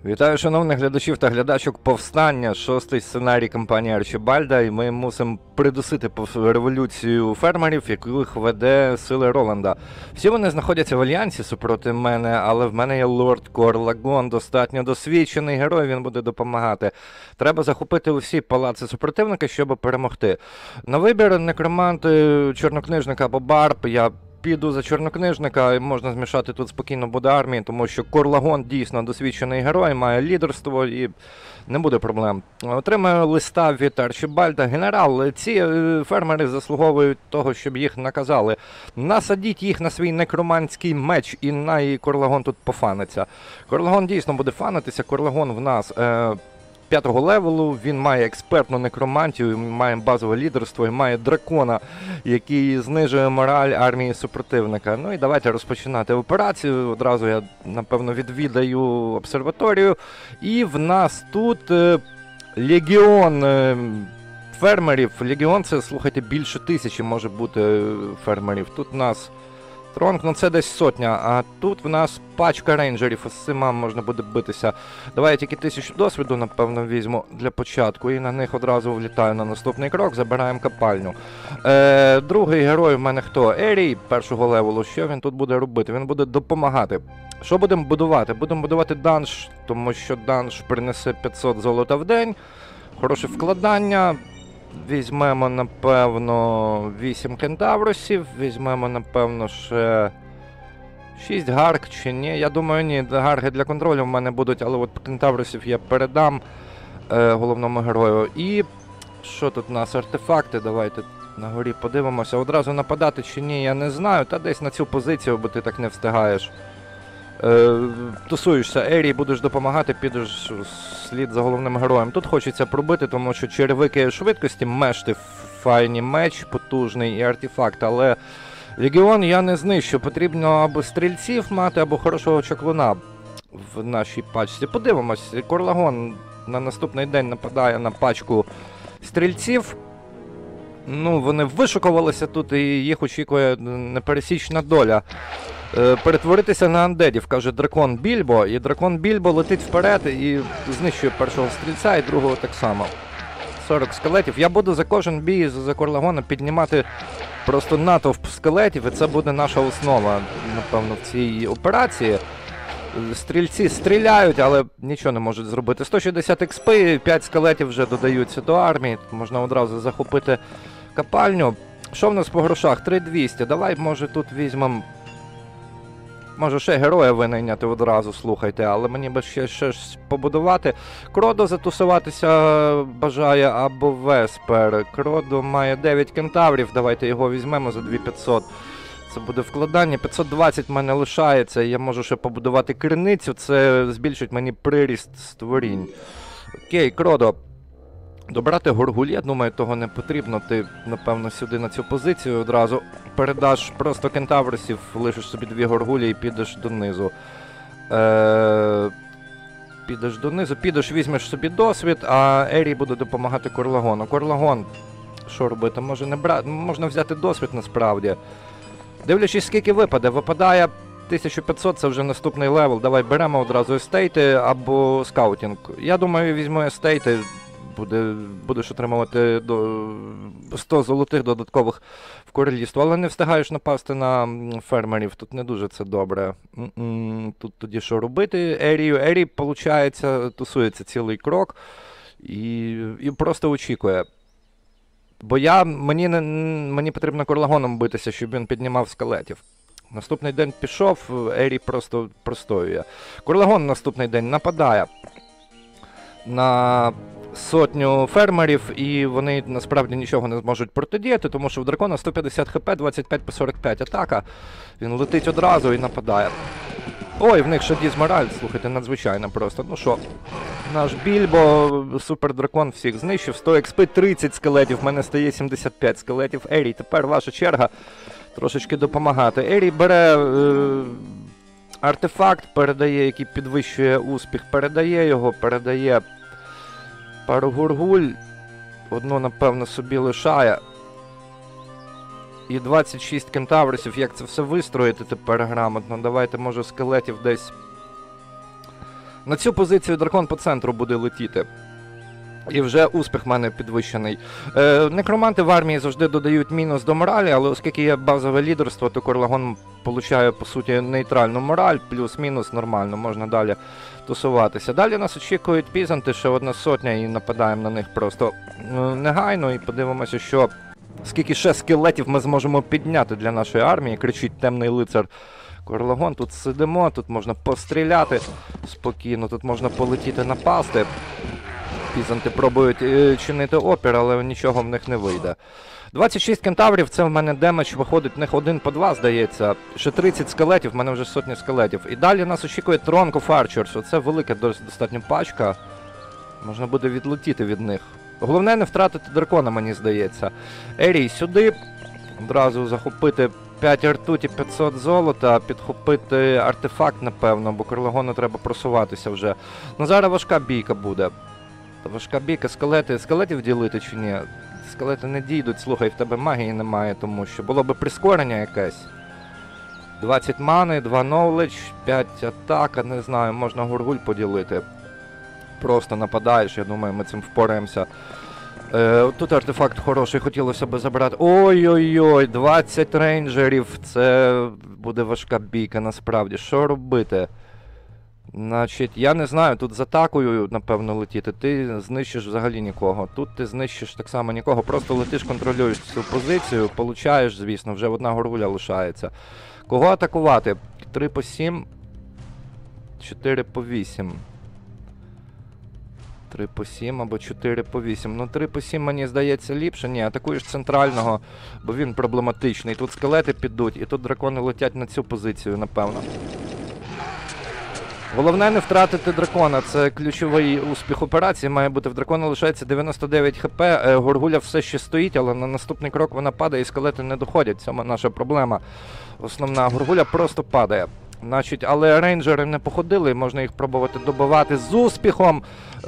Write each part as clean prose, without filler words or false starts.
Вітаю шановних глядачів та глядачок Повстання, шостий сценарій кампанії Арчібальда, і ми мусимо придусити революцію фермерів, яких веде сили Роланда. Всі вони знаходяться в альянсі супроти мене, але в мене є лорд Корлагон, достатньо досвідчений герой, він буде допомагати. Треба захопити усі палаци супротивника, щоб перемогти. На вибір некроманти, чорнокнижника або барб, я піду за чорнокнижника, і можна змішати тут спокійно буде армії, тому що Корлагон дійсно досвідчений герой, має лідерство і не буде проблем. Отримаю листа від Арчібальда. Генерал, ці фермери заслуговують того, щоб їх наказали. Насадіть їх на свій некроманський меч, і най Корлагон тут пофаниться. Корлагон дійсно буде фанитися, Корлагон в нас 5-го левелу, він має експертну некромантію, має базове лідерство і має дракона, який знижує мораль армії супротивника. Ну і давайте розпочинати операцію. Одразу я, напевно, відвідаю обсерваторію. І в нас тут легіон фермерів. Легіон це, слухайте, більше 1000 може бути фермерів. Тут в нас Тронг, ну це десь 100, а тут в нас пачка рейнджерів, із цими можна буде битися. Давай я тільки 1000 досвіду, напевно, візьму для початку, і на них одразу влітаю на наступний крок, забираємо копальню. Другий герой в мене хто? Ерій, 1-го левелу. Що він тут буде робити? Він буде допомагати. Що будемо будувати? Будемо будувати данж, тому що данж принесе 500 золота в день, хороше вкладання. Візьмемо, напевно, 8 кентаврусів, візьмемо, напевно, ще 6 гарк, чи ні. Я думаю, ні, гарги для контролю в мене будуть, але от кентаврусів я передам головному герою. І що тут у нас? Артефакти, давайте на горі подивимося. Одразу нападати чи ні, я не знаю, та десь на цю позицію, бо ти так не встигаєш. Тусуєшся, Ерій, будеш допомагати, підеш слід за головним героєм. Тут хочеться пробити, тому що черевики швидкості, мешти, файні меч, потужний і артефакт, але легіон я не знищу. Потрібно або стрільців мати, або хорошого чаклуна в нашій пачці. Подивимось, Корлагон на наступний день нападає на пачку стрільців. Ну, вони вишукувалися тут, і їх очікує непересічна доля. Перетворитися на андедів, каже дракон Більбо, і дракон Більбо летить вперед і знищує першого стрільця і другого так само. 40 скелетів. Я буду за кожен бій за Корлагона піднімати просто натовп скелетів, і це буде наша основа, напевно, в цій операції. Стрільці стріляють, але нічого не можуть зробити. 160 експи, 5 скелетів вже додаються до армії, можна одразу захопити копальню. Що в нас по грошах? 3200. Давай, може, тут візьмемо... Може ще героя винайняти одразу, слухайте, але мені би ще щось побудувати. Кродо затусуватися бажає або Веспер. Кродо має 9 кентаврів, давайте його візьмемо за 2500. Це буде вкладання, 520 в мене лишається, я можу ще побудувати криницю, це збільшить мені приріст створінь. Окей, Кродо. Добрати горгуль, я думаю, того не потрібно. Ти, напевно, сюди на цю позицію одразу передаш просто кентаврусів, лишиш собі 2 горгулі і підеш донизу. Підеш донизу, підеш, візьмеш собі досвід, а Ерій буде допомагати Корлагону. Корлагон, що робити? Може не брати, можна взяти досвід насправді. Дивлячись, скільки випаде. Випадає 1500, це вже наступний левел. Давай беремо одразу естейти або скаутінг. Я думаю, візьму естейти. Будеш отримувати до 100 золотих додаткових в королівство, але не встигаєш напасти на фермерів, тут не дуже це добре. Тут тоді що робити? Ерій, виходить, тусується цілий крок і просто очікує. Бо мені потрібно Корлагоном битися, щоб він піднімав скелетів. Наступний день пішов, Ерій просто простоює. Корлагон наступний день нападає на 100 фермерів, і вони насправді нічого не зможуть протидіяти, тому що в дракона 150 хп, 25 по 45 атака. Він летить одразу і нападає. Ой, в них ще дізмораль, слухайте, надзвичайно просто. Ну що, наш Більбо, супердракон всіх знищив, 100 експи, 30 скелетів, в мене стає 75 скелетів. Ерій, тепер ваша черга трошечки допомагати. Ерій бере артефакт, передає, який підвищує успіх, передає пару горгуль, одну, напевно, собі лишає. І 26 кентаврусів, як це все вистроїти тепер грамотно. Давайте, може, скелетів десь На цю позицію дракон по центру буде летіти. І вже успіх в мене підвищений. Некроманти в армії завжди додають мінус до моралі, але оскільки є базове лідерство, то Корлагон получає, по суті, нейтральну мораль, плюс-мінус нормально, можна далі тусуватися. Далі нас очікують пізанти, ще 100 і нападаємо на них просто негайно, і подивимося, що скільки ще скелетів ми зможемо підняти для нашої армії, кричить темний лицар Корлагон. Тут сидимо, тут можна постріляти спокійно, тут можна полетіти напасти. Пізанти пробують чинити опір, але нічого в них не вийде. 26 кентаврів, це в мене демедж виходить, в них 1 по 2, здається. Ще 30 скелетів, в мене вже сотні скелетів. І далі нас очікує Throng of Archers. Оце велика достатньо пачка. Можна буде відлетіти від них. Головне не втратити дракона, мені здається. Ерій сюди. Одразу захопити 5 ртуті, 500 золота, підхопити артефакт, напевно, бо Корлагону треба просуватися вже. Ну зараз важка бійка буде. Важка бійка, скелетів ділити чи ні? Скелети не дійдуть, слухай, в тебе магії немає, тому що було би прискорення якесь. 20 мани, 2 knowledge, 5 атака, не знаю, можна гургуль поділити. Просто нападаєш, я думаю, ми цим впораємося. Тут артефакт хороший, хотілося б забрати. Ой-ой-ой, 20 рейнджерів, це буде важка бійка насправді. Що робити? Значить, я не знаю, тут з атакою, напевно, летіти, ти знищиш взагалі нікого. Тут ти знищиш так само нікого, просто летиш, контролюєш цю позицію, получаєш, звісно, вже 1 горгуля лишається. Кого атакувати? 3 по 7, 4 по 8. 3 по 7 або 4 по 8. Ну, 3 по 7 мені здається ліпше. Ні, атакуєш центрального, бо він проблематичний. Тут скелети підуть, і тут дракони летять на цю позицію, напевно. Головне не втратити дракона, це ключовий успіх операції, має бути. В дракона лишається 99 хп, горгуля все ще стоїть, але на наступний крок вона падає і скелети не доходять, це наша проблема. Основна горгуля просто падає. Значить, але рейнджери не походили, можна їх пробувати добивати з успіхом.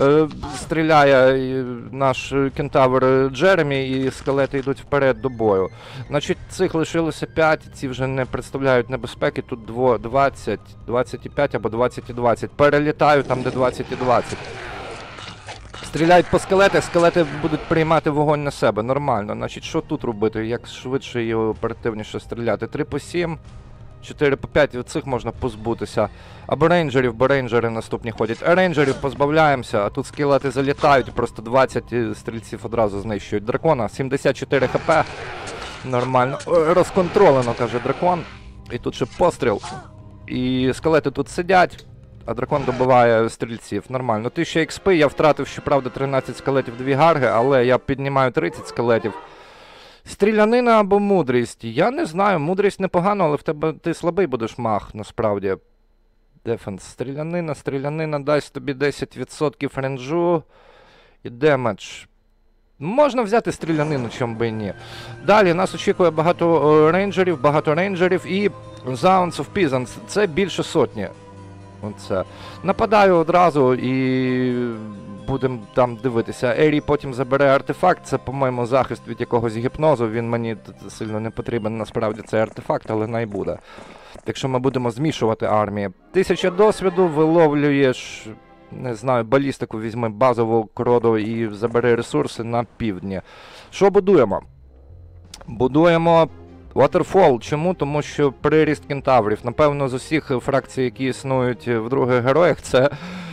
Стріляє наш кентавр Джеремі, і скелети йдуть вперед до бою. Значить, цих лишилося 5, ці вже не представляють небезпеки, тут 20, 25 або 20 і 20. Перелітаю там, де 20 і 20. Стріляють по скелетах, скелети будуть приймати вогонь на себе, нормально. Значить, що тут робити, як швидше і оперативніше стріляти? 3 по 7. 4 по 5, від цих можна позбутися. Або рейнджерів, бо рейнджери наступні ходять. Рейнджерів позбавляємося, а тут скелети залітають, просто 20 стрільців одразу знищують. Дракона, 74 хп. Нормально. Розконтролено, каже дракон. І тут ще постріл. І скелети тут сидять, а дракон добиває стрільців. Нормально. 1000 експи, я втратив, щоправда, 13 скелетів, 2 гарги, але я піднімаю 30 скелетів. Стрілянина або мудрість? Я не знаю, мудрість непогано, але в тебе ти слабий будеш маг, насправді. Дефенс. Стрілянина дасть тобі 10% ренджу і демедж. Можна взяти стрілянину, чому би і ні. Далі нас очікує багато рейнджерів і Zounds of Peasants. Це більше сотні. Оце. Нападаю одразу і будемо там дивитися. Ерій потім забере артефакт, це, по-моєму, захист від якогось гіпнозу, він мені сильно не потрібен, насправді, цей артефакт, але най буде. Якщо ми будемо змішувати армії. 1000 досвіду, виловлюєш, не знаю, балістику візьми, базову кроду і забери ресурси на півдні. Що будуємо? Будуємо Waterfall. Чому? Тому що приріст кентаврів. Напевно, з усіх фракцій, які існують в других героях, це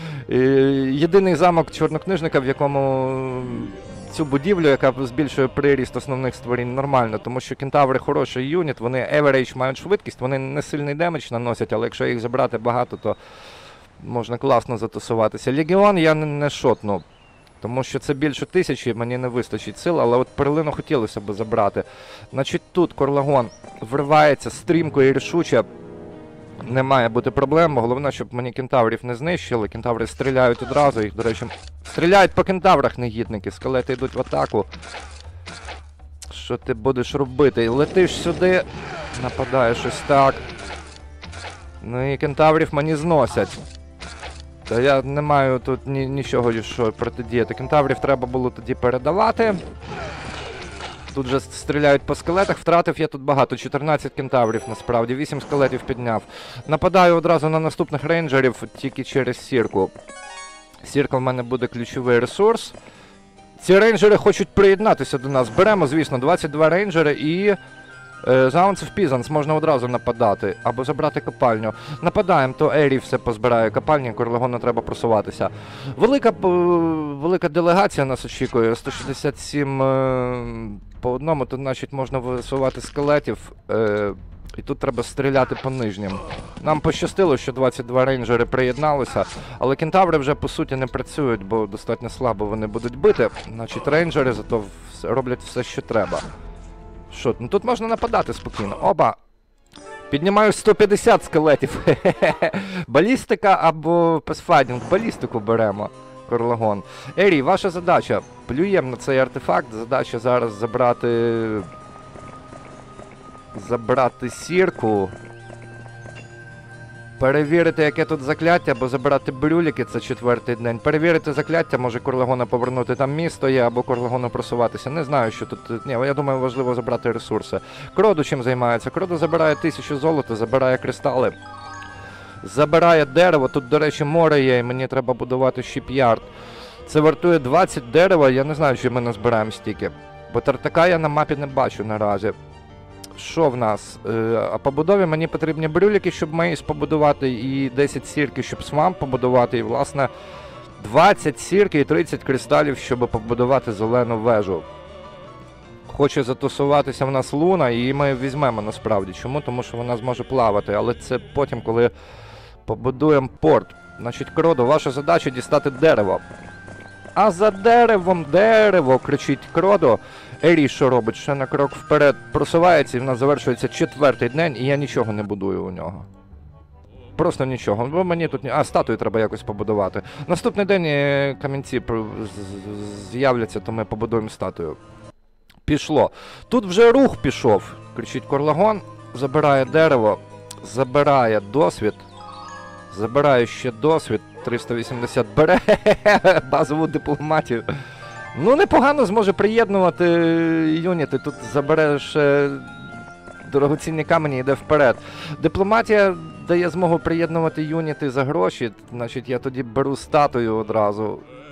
єдиний замок чорнокнижника, в якому цю будівлю, яка збільшує приріст основних створінь, нормально, тому що кентаври хороший юніт, вони average мають швидкість, вони не сильний демедж наносять, але якщо їх забрати багато, то можна класно затусуватися. Легіон я не шотну, тому що це більше 1000, мені не вистачить сил, але от перлину хотілося б забрати. Значить, тут Корлагон вривається стрімко і рішуче. Не має бути проблем, головне, щоб мені кентаврів не знищили. Кентаври стріляють одразу, їх, до речі, стріляють по кентаврах негідники, скелети йдуть в атаку. Що ти будеш робити? Летиш сюди, нападаєш ось так. Ну і кентаврів мені зносять. Та я не маю тут нічого, що протидіяти. Кентаврів треба було тоді передавати. Тут же стріляють по скелетах, втратив я тут багато, 14 кентаврів насправді, 8 скелетів підняв. Нападаю одразу на наступних рейнджерів тільки через сірку. Сірка в мене буде ключовий ресурс. Ці рейнджери хочуть приєднатися до нас. Беремо, звісно, 22 рейнджери і... Заунс в Пізанс, можна одразу нападати, або забрати копальню. Нападаємо, то Ері все позбирає копальні, Корлегону треба просуватися. Велика делегація нас очікує, 167 по одному, то значить можна висувати скелетів, і тут треба стріляти по нижнім. Нам пощастило, що 22 рейнджери приєдналися, але кентаври вже по суті не працюють, бо достатньо слабо вони будуть бити, значить рейнджери зато роблять все, що треба. Що, ну тут можна нападати спокійно. Опа! Піднімаю 150 скелетів. Балістика або пасфайдинг. Балістику беремо. Корлегон. Ері, ваша задача. Плюємо на цей артефакт. Задача зараз забрати сірку. Перевірити, яке тут закляття, або забирати брюліки, це 4-й день. Перевірити закляття, може Корлегона повернути, там місто є, або Корлегону просуватися. Не знаю, що тут... Ні, я думаю, важливо забрати ресурси. Кроду чим займається? Кроду забирає 1000 золота, забирає кристали. Забирає дерево, тут, до речі, море є, і мені треба будувати шіп'ярд. Це вартує 20 дерева, я не знаю, чи ми назбираємо стільки. Бо тартака я на мапі не бачу наразі. Що в нас? А по будові мені потрібні брюліки, щоб мейс побудувати, і 10 сірки, щоб свамп побудувати, і, власне, 20 сірки і 30 кристалів, щоб побудувати зелену вежу. Хоче затусуватися в нас Луна, і її ми візьмемо насправді. Чому? Тому що вона зможе плавати, але це потім, коли побудуємо порт. Значить, Кродо, ваша задача дістати дерево. А за деревом дерево, кричить Кродо. Ері, що робить? Ще на крок вперед просувається, і в нас завершується 4-й день, і я нічого не будую у нього. Просто нічого. Бо мені тут... А, статую треба якось побудувати. Наступний день камінці з'являться, то ми побудуємо статую. Пішло. Тут вже рух пішов, кричить Корлегон. Забирає дерево, забирає досвід. Забирає ще досвід. 380 бере базову дипломатію. Ну, непогано зможе приєднувати юніти. Тут забереш дорогоцінні камені і йде вперед. Дипломатія дає змогу приєднувати юніти за гроші. Значить, я тоді беру статую одразу.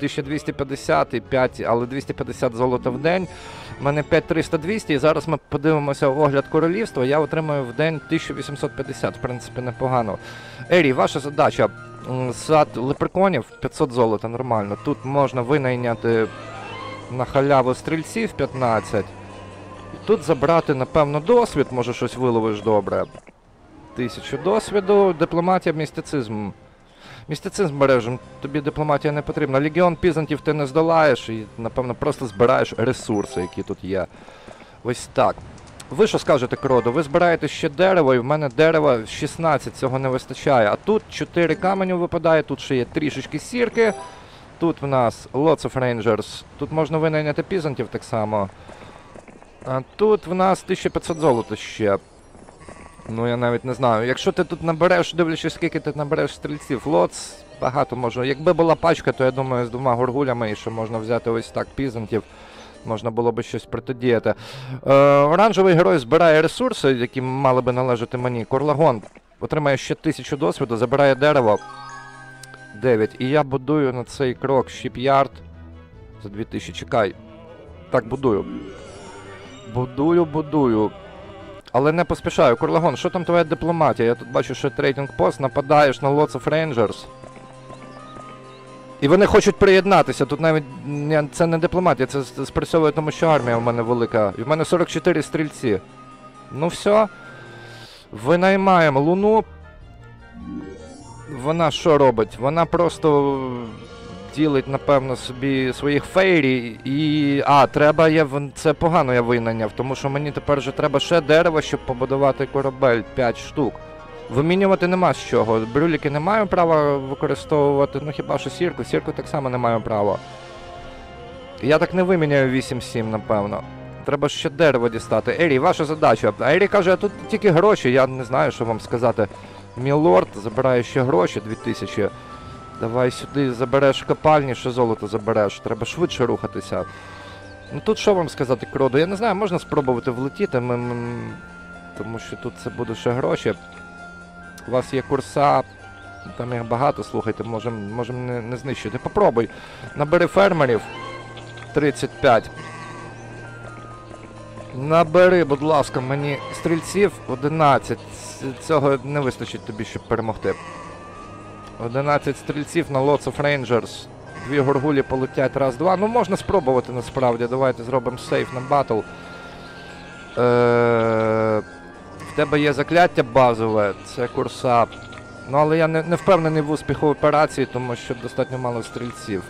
1250 і 5, але 250 золота в день. У мене 5300-200, і зараз ми подивимося огляд королівства. Я отримаю в день 1850, в принципі, непогано. Ері, ваша задача. Сад лепреконів, 500 золота, нормально. Тут можна винайняти на халяву стрільців 15. І тут забрати, напевно, досвід, може щось виловиш добре. 1000 досвіду, дипломатія, містицизм. Містицизм бережем, тобі дипломатія не потрібна. Легіон пізантів ти не здолаєш і, напевно, просто збираєш ресурси, які тут є. Ось так. Ви що скажете, Кродо? Ви збираєте ще дерево, і в мене дерева 16, цього не вистачає. А тут 4 каменю випадає, тут ще є трішечки сірки. Тут в нас Lots of Rangers. Тут можна винайняти пізантів так само. А тут в нас 1500 золота ще. Ну, я навіть не знаю. Якщо ти тут набереш, дивлячись, скільки ти набереш стрільців, Лоц, багато можна. Якби була пачка, то я думаю, з 2 горгулями, і що можна взяти ось так пізантів. Можна було би щось протидіяти. Оранжевий герой збирає ресурси, які мали би належати мені. Корлегон отримає ще 1000 досвіду, забирає дерево. 9. І я будую на цей крок шіп'ярд за 2000. Чекай. Так, будую. Будую. Але не поспішаю. Корлегон, що там твоя дипломатія? Я тут бачу, що трейдинг пост, нападаєш на Lots of Rangers. І вони хочуть приєднатися. Тут навіть це не дипломатія, це спрацьовує, тому що армія в мене велика. І в мене 44 стрільці. Ну все. Винаймаємо Луну. Вона що робить? Вона просто ділить, напевно, собі своїх фейрі і... треба, це погано я винайняв, тому що мені тепер вже треба ще дерево, щоб побудувати корабель. 5 штук. Вимінювати нема з чого. Брюліки не маю права використовувати, ну хіба що сірку. Сірку так само не маю права. Я так не виміняю 8-7, напевно. Треба ще дерево дістати. Ері, ваша задача. А Ері каже, а тут тільки гроші, я не знаю, що вам сказати. Мілорд забирає ще гроші, 2000. Давай сюди забереш копальні, ще золото забереш. Треба швидше рухатися. Ну тут що вам сказати, Кроду? Я не знаю, можна спробувати влетіти, тому що тут це буде ще гроші. У вас є курса, там їх багато, слухайте, можемо не знищити. Попробуй. Набери фермерів. 35. Набери, будь ласка, мені стрільців 11. Цього не вистачить тобі, щоб перемогти. 11 стрільців на Lots of Rangers. 2 горгулі полетять раз-два. Ну, можна спробувати насправді. Давайте зробимо сейф на батл. В тебе є закляття базове, це курса. Ну, але я не впевнений в успіху операції, тому що достатньо мало стрільців.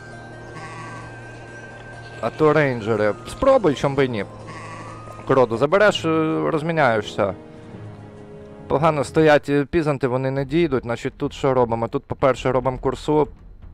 А то рейнджери. Спробуй, чом би ні. Кроду, забереш, розміняєшся. Погано стоять пізанти, вони не дійдуть. Значить, тут що робимо? Тут, по-перше, робимо курсу.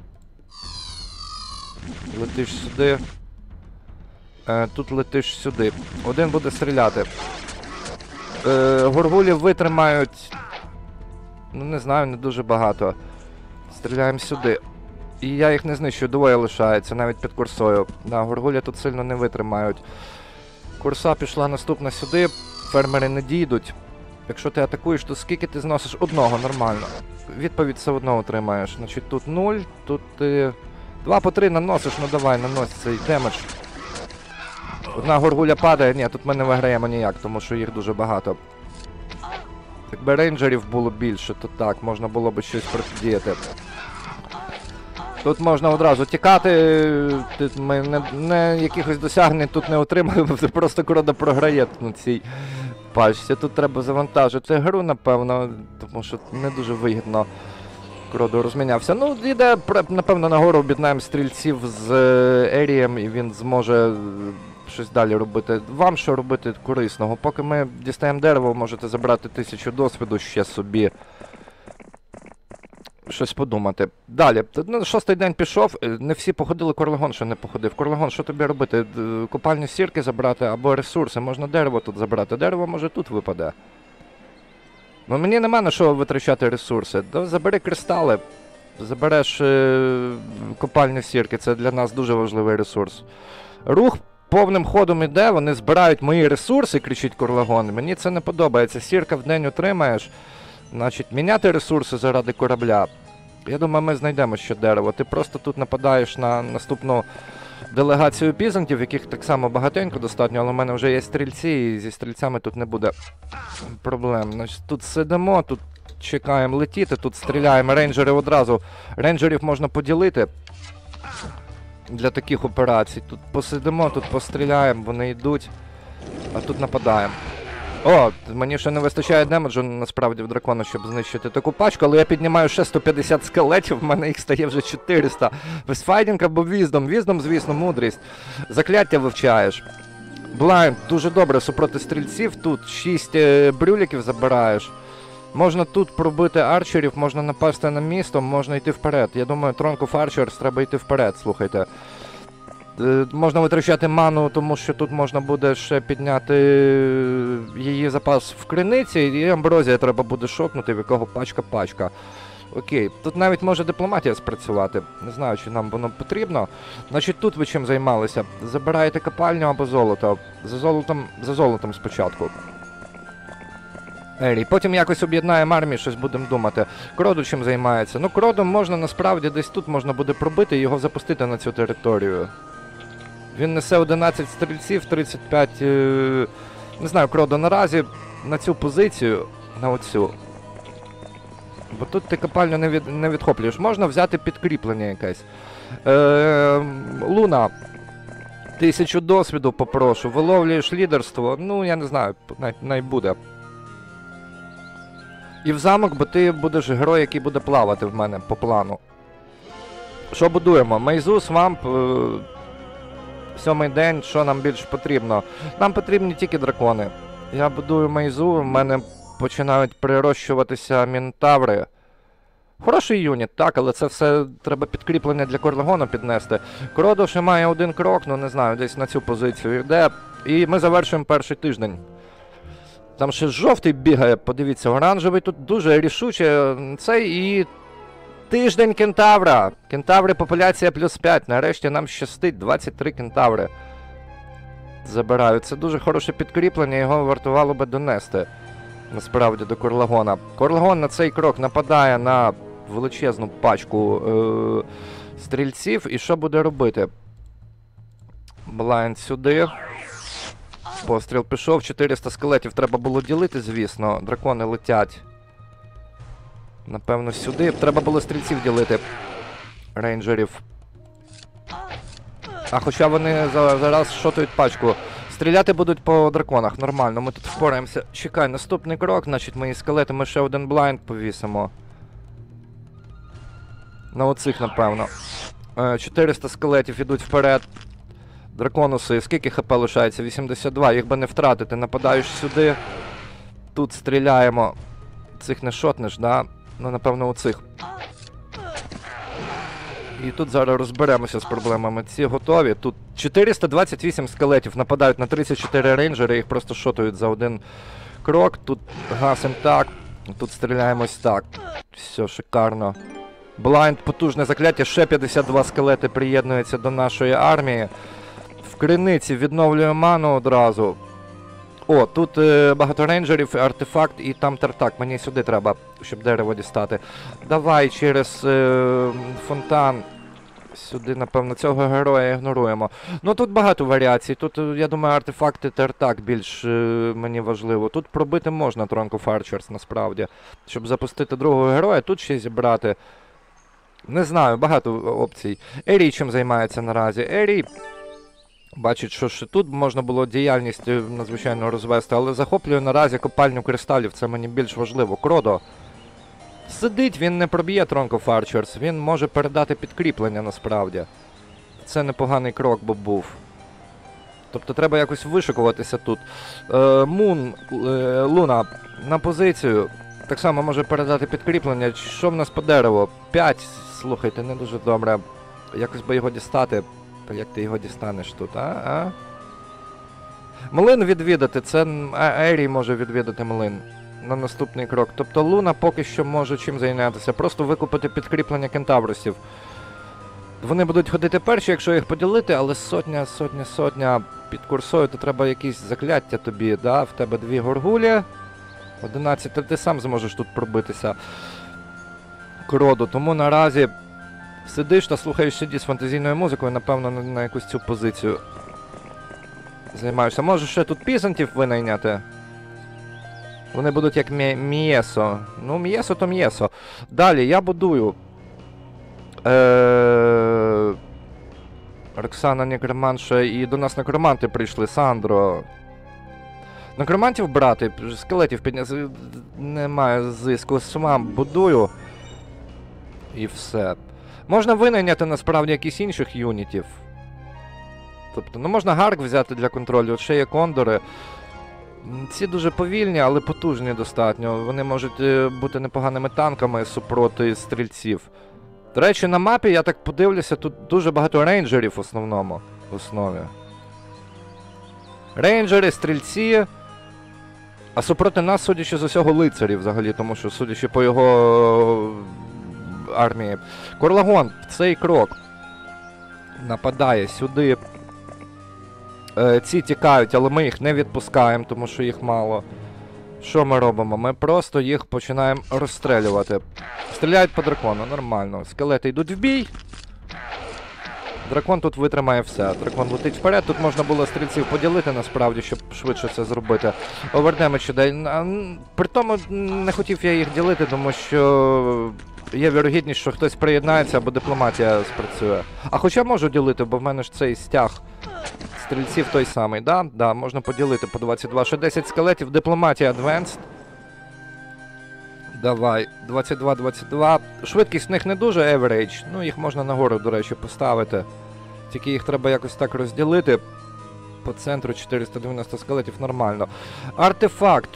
Летиш сюди. Тут летиш сюди. Один буде стріляти. Горгулі витримають... Ну, не знаю, не дуже багато. Стріляємо сюди. І я їх не знищую, двоє лишається, навіть під курсою. Да, горгулі тут сильно не витримають. Курса пішла наступна сюди. Фермери не дійдуть. Якщо ти атакуєш, то скільки ти зносиш? Одного, нормально. Відповідь все одно отримаєш. Значить, тут 0, тут ти... 2 по 3 наносиш, ну давай, нанось цей демедж. Одна горгуля падає, ні, тут ми не виграємо ніяк, тому що їх дуже багато. Якби рейнджерів було більше, то так, можна було б щось протидіяти. Тут можна одразу тікати, ми не якихось досягнень тут не отримаємо, просто Крода програє на цій пачці. Тут треба завантажити гру, напевно, тому що не дуже вигідно Кроду розмінявся. Ну, йде, напевно, нагору об'єднаємо стрільців з Ерієм, і він зможе щось далі робити. Вам що робити корисного? Поки ми дістаємо дерево, можете забрати 1000 досвіду ще собі. Щось подумати. Далі. Ну, 6-й день пішов, не всі походили, Корлегон ще не походив. Корлегон, що тобі робити? Копальні сірки забрати або ресурси? Можна дерево тут забрати. Дерево, може, тут випаде. Ну, мені нема на що витрачати ресурси. Забери кристали. Забереш копальні сірки, це для нас дуже важливий ресурс. Рух повним ходом іде, вони збирають мої ресурси, кричить Корлегон. Мені це не подобається. Сірка в день отримаєш. Значить, міняти ресурси заради корабля. Я думаю, ми знайдемо ще дерево. Ти просто тут нападаєш на наступну делегацію пізантів, яких так само багатенько достатньо, але в мене вже є стрільці, і зі стрільцями тут не буде проблем. Значить, тут сидимо, тут чекаємо летіти, тут стріляємо. Рейнджери одразу. Рейнджерів можна поділити для таких операцій. Тут посидимо, тут постріляємо, вони йдуть, а тут нападаємо. О, мені ще не вистачає демеджу, насправді, в дракона, щоб знищити таку пачку, але я піднімаю ще 150 скелетів, в мене їх стає вже 400. Вестфайдінг або віздом. Віздом, звісно, мудрість. Закляття вивчаєш. Блайнд, дуже добре, супроти стрільців. Тут 6 брюліків забираєш. Можна тут пробити арчерів, можна напасти на місто, можна йти вперед. Я думаю, Throne of Archers треба йти вперед, слухайте. Можна витрачати ману, тому що тут можна буде ще підняти її запас в криниці, і амброзія треба буде шокнути, в якого пачка. Окей, тут навіть може дипломатія спрацювати. Не знаю, чи нам воно потрібно. Значить, тут ви чим займалися? Забираєте копальню або золото. За золотом спочатку. Потім якось об'єднаємо армію, щось будемо думати. Кроду чим займається? Ну, Кродом можна насправді десь тут можна буде пробити і його запустити на цю територію. Він несе 11 стрільців, 35... Не знаю, Кродо, наразі на цю позицію, на оцю. Бо тут ти копальню не відхоплюєш. Можна взяти підкріплення якесь. Луна. 1000 досвіду попрошу. Виловлюєш лідерство. Ну, я не знаю, навіть буде. І в замок, бо ти будеш герой, який буде плавати в мене по плану. Що будуємо? Мейзу, свамп... 7-й день, що нам більше потрібно? Нам потрібні тільки дракони. Я будую Мейзу, в мене починають прирощуватися мінотаври. Хороший юніт, так, але це все треба підкріплення для Корлегону піднести. Кродо ще має 1 крок, ну не знаю, десь на цю позицію йде. І ми завершуємо перший тиждень. Там ще жовтий бігає, подивіться, оранжевий тут дуже рішуче. Це і тиждень кентавра. Кентаври популяція +5. Нарешті нам щастить 23 кентаври. Забираю. Це дуже хороше підкріплення, його вартувало би донести. Насправді, до Корлагона. Корлагон на цей крок нападає на величезну пачку стрільців. І що буде робити? Блайнд сюди. Постріл пішов. 400 скелетів треба було ділити, звісно. Дракони летять. Напевно, сюди. Треба було стрільців ділити. Рейнджерів. А хоча вони зараз шотують пачку. Стріляти будуть по драконах. Нормально, ми тут впораємося. Чекай, наступний крок. Значить, мої скелети, ми ще один блайнд повісимо. На оцих, напевно. 400 скелетів ідуть вперед. Драконуси, скільки хп лишається? 82, їх би не втратити. Нападаєш сюди. Тут стріляємо. Цих не шотнеш, да? Ну, напевно, оцих. І тут зараз розберемося з проблемами. Ці готові. Тут 428 скелетів нападають на 34 рейнджери, їх просто шотують за один крок. Тут гасим так, тут стріляємось так. Все, шикарно. Блайнд, потужне закляття, ще 52 скелети приєднуються до нашої армії. В криниці відновлюємо ману одразу. О, тут багато рейнджерів, артефакт і там тартак. Мені сюди треба, щоб дерево дістати. Давай через фонтан. Сюди, напевно, цього героя ігноруємо. Ну тут багато варіацій. Тут, я думаю, артефакти тартак більш мені важливо. Тут пробити можна Throne of Archers, насправді. Щоб запустити другого героя, тут ще зібрати. Не знаю, багато опцій. Ерій чим займається наразі? Ерій бачить, що ще тут можна було діяльність надзвичайно розвести, але захоплює наразі копальню кристалів, це мені більш важливо. Кродо сидить, він не проб'є Throne of Archers, він може передати підкріплення насправді. Це непоганий крок би був. Тобто треба якось вишикуватися тут. Луна на позицію. Так само може передати підкріплення. Що в нас по дереву? 5. Слухайте, не дуже добре. Якось би його дістати. Та як ти його дістанеш тут, а? Млин відвідати. Це Ерій може відвідати млин на наступний крок. Тобто Луна поки що може чим зайнятися. Просто викупити підкріплення кентаврусів. Вони будуть ходити перші, якщо їх поділити, але сотня під курсою, то треба якісь закляття тобі, да? В тебе 2 горгулі. 11, ти сам зможеш тут пробитися. Кроду. Тому наразі сидиш та слухаєш CD з фантазійною музикою, напевно, на якусь цю позицію займаєшся. Можеш ще тут пізантів винайняти. Вони будуть як М'єсо. Ну, М'єсо то М'єсо. Далі, я будую. Роксана Некроманша, і до нас некроманти прийшли, Сандро. Некромантів брати, скелетів підняти, немає зиску, сам будую. І все. Можна винайняти насправді якісь інших юнітів. Тобто, ну можна Гарк взяти для контролю, от ще є кондори. Ці дуже повільні, але потужні достатньо. Вони можуть бути непоганими танками супроти стрільців. До речі, на мапі, я так подивлюся, тут дуже багато рейнджерів в основі. Рейнджери, стрільці. А супроти нас, судячи з усього, лицарі взагалі, тому що, судячи по його армії. Корлагон в цей крок нападає сюди. Ці тікають, але ми їх не відпускаємо, тому що їх мало. Що ми робимо? Ми просто їх починаємо розстрілювати. Стріляють по дракону, нормально. Скелети йдуть в бій. Дракон тут витримає все. Дракон летить вперед. Тут можна було стрільців поділити, насправді, щоб швидше це зробити. Овердемедж іде. При тому не хотів я їх ділити, тому що є вірогідність, що хтось приєднається або дипломатія спрацює. А хоча можу ділити, бо в мене ж цей стяг стрільців той самий. Да, можна поділити по 22. Ще 10 скелетів. Дипломатія Advanced. Давай, 22. Швидкість в них не дуже average. Ну, їх можна нагору, до речі, поставити. Тільки їх треба якось так розділити. По центру 490 скелетів нормально. Артефакт.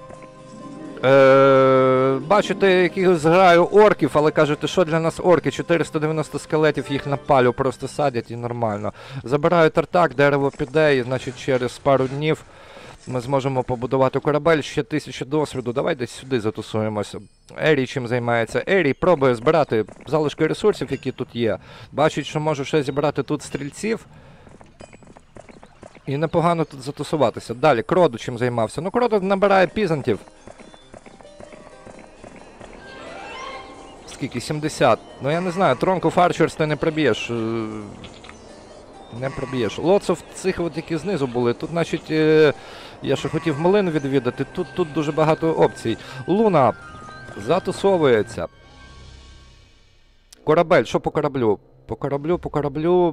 Бачите, якихось граю орків, але кажете, що для нас орки? 490 скелетів, їх на палю просто садять і нормально. Забираю тартак, дерево піде, і значить через пару днів ми зможемо побудувати корабель, ще 1000 досвіду. Давай десь сюди затусуємося. Ерій чим займається? Ерій пробує збирати залишки ресурсів, які тут є. Бачить, що можу ще зібрати тут стрільців. І непогано тут затусуватися. Далі, Кроду чим займався? Ну, Кроду набирає пізантів. Скільки? 70. Ну, я не знаю, Тронку Фарчерс ти не проб'єш. Не проб'єш. Лоцов цих от, які знизу були. Тут, значить, я ще хотів Малину відвідати. Тут дуже багато опцій. Луна затусовується. Корабель. Що по кораблю? По кораблю.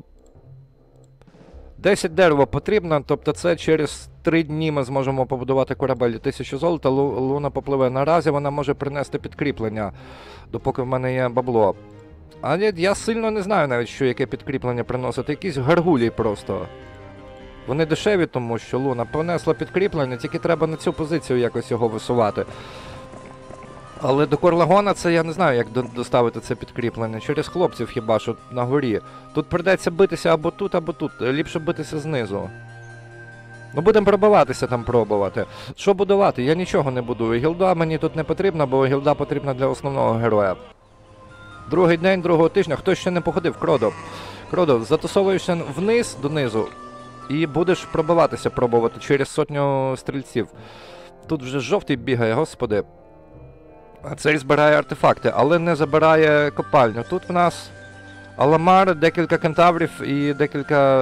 10 дерева потрібно, тобто це через 3 дні ми зможемо побудувати корабель. 1000 золота, Луна попливе. Наразі вона може принести підкріплення, допоки в мене є бабло. Але я сильно не знаю навіть, що яке підкріплення приносить. Якісь гаргулі просто. Вони дешеві, тому що Луна понесла підкріплення, тільки треба на цю позицію якось його висувати. Але до Корлагона це я не знаю, як доставити це підкріплення. Через хлопців хіба що на горі. Тут придеться битися або тут, або тут. Ліпше битися знизу. Ну будемо пробиватися там пробувати. Що будувати? Я нічого не будую. Гілда мені тут не потрібна, бо гілда потрібна для основного героя. Другий день другого тижня. Хто ще не походив? Кродо. Кродо, затусовуєшся вниз, донизу. І будеш пробиватися, пробувати через 100 стрільців. Тут вже жовтий бігає, господи. А цей збирає артефакти, але не забирає копальню. Тут в нас Аламар, декілька кентаврів і декілька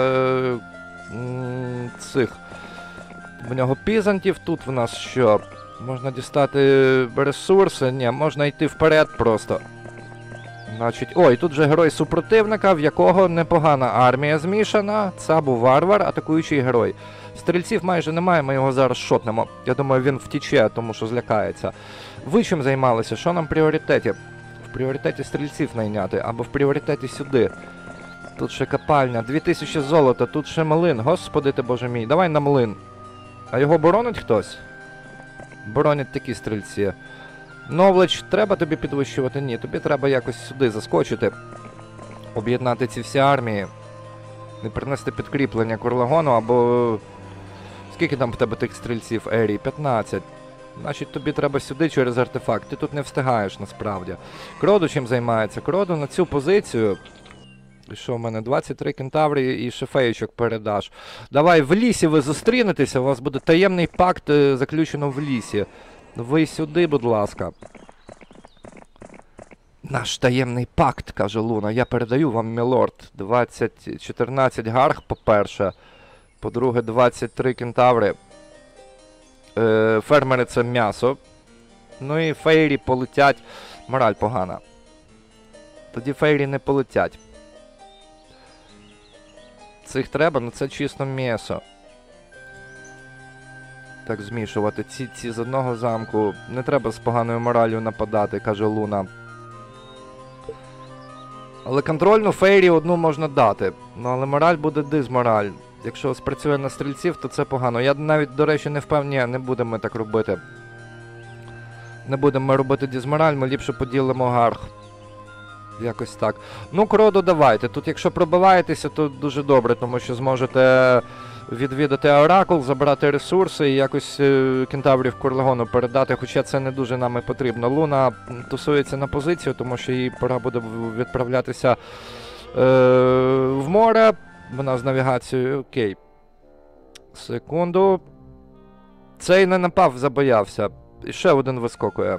цих. В нього пізантів. Тут в нас що? Можна дістати ресурси? Ні, можна йти вперед просто. Значить, ой, тут же герой супротивника, в якого непогана армія змішана. Цабу варвар, атакуючий герой. Стрільців майже немає, ми його зараз шотнемо. Я думаю, він втіче, тому що злякається. Ви чим займалися? Що нам в пріоритеті? В пріоритеті стрільців найняти, або в пріоритеті сюди. Тут ще копальня, 2000 золота, тут ще млин. Господи ти боже мій, давай на млин. А його боронить хтось? Боронять такі стрільці. Новлеч, треба тобі підвищувати? Ні, тобі треба якось сюди заскочити. Об'єднати ці всі армії. І принести підкріплення Корлагону, або... Скільки там в тебе тих стрільців, Ерій? 15. Значить, тобі треба сюди через артефакт. Ти тут не встигаєш, насправді. Кроду чим займається? Кроду на цю позицію... І що в мене? 23 кентаврі і шефеєчок передаш. Давай, в лісі ви зустрінетеся, у вас буде таємний пакт, заключено в лісі. Ви сюди, будь ласка. Наш таємний пакт, каже Луна. Я передаю вам, мілорд. 14 гарх, по-перше. По-друге, 23 кентаври. Фермери це м'ясо. Ну і фейрі полетять. Мораль погана. Тоді фейрі не полетять. Цих треба, ну це чисто м'ясо. Так змішувати. Ці з одного замку. Не треба з поганою моралью нападати, каже Луна. Але контрольну фейрі одну можна дати. Ну але мораль буде дизмораль. Якщо спрацює на стрільців, то це погано. Я навіть, до речі, не впевнений, не будемо ми так робити. Не будемо ми робити дизмораль, ми ліпше поділимо гарх. Якось так. Ну, Кроду давайте. Тут якщо пробиваєтеся, то дуже добре, тому що зможете відвідати Оракул, забрати ресурси і якось кентаврів Корлагону передати, хоча це не дуже нам і потрібно. Луна тусується на позицію, тому що їй пора буде відправлятися в море. Вона з навігацією. Окей. Секунду. Цей не напав, забоявся. І ще один вискокує.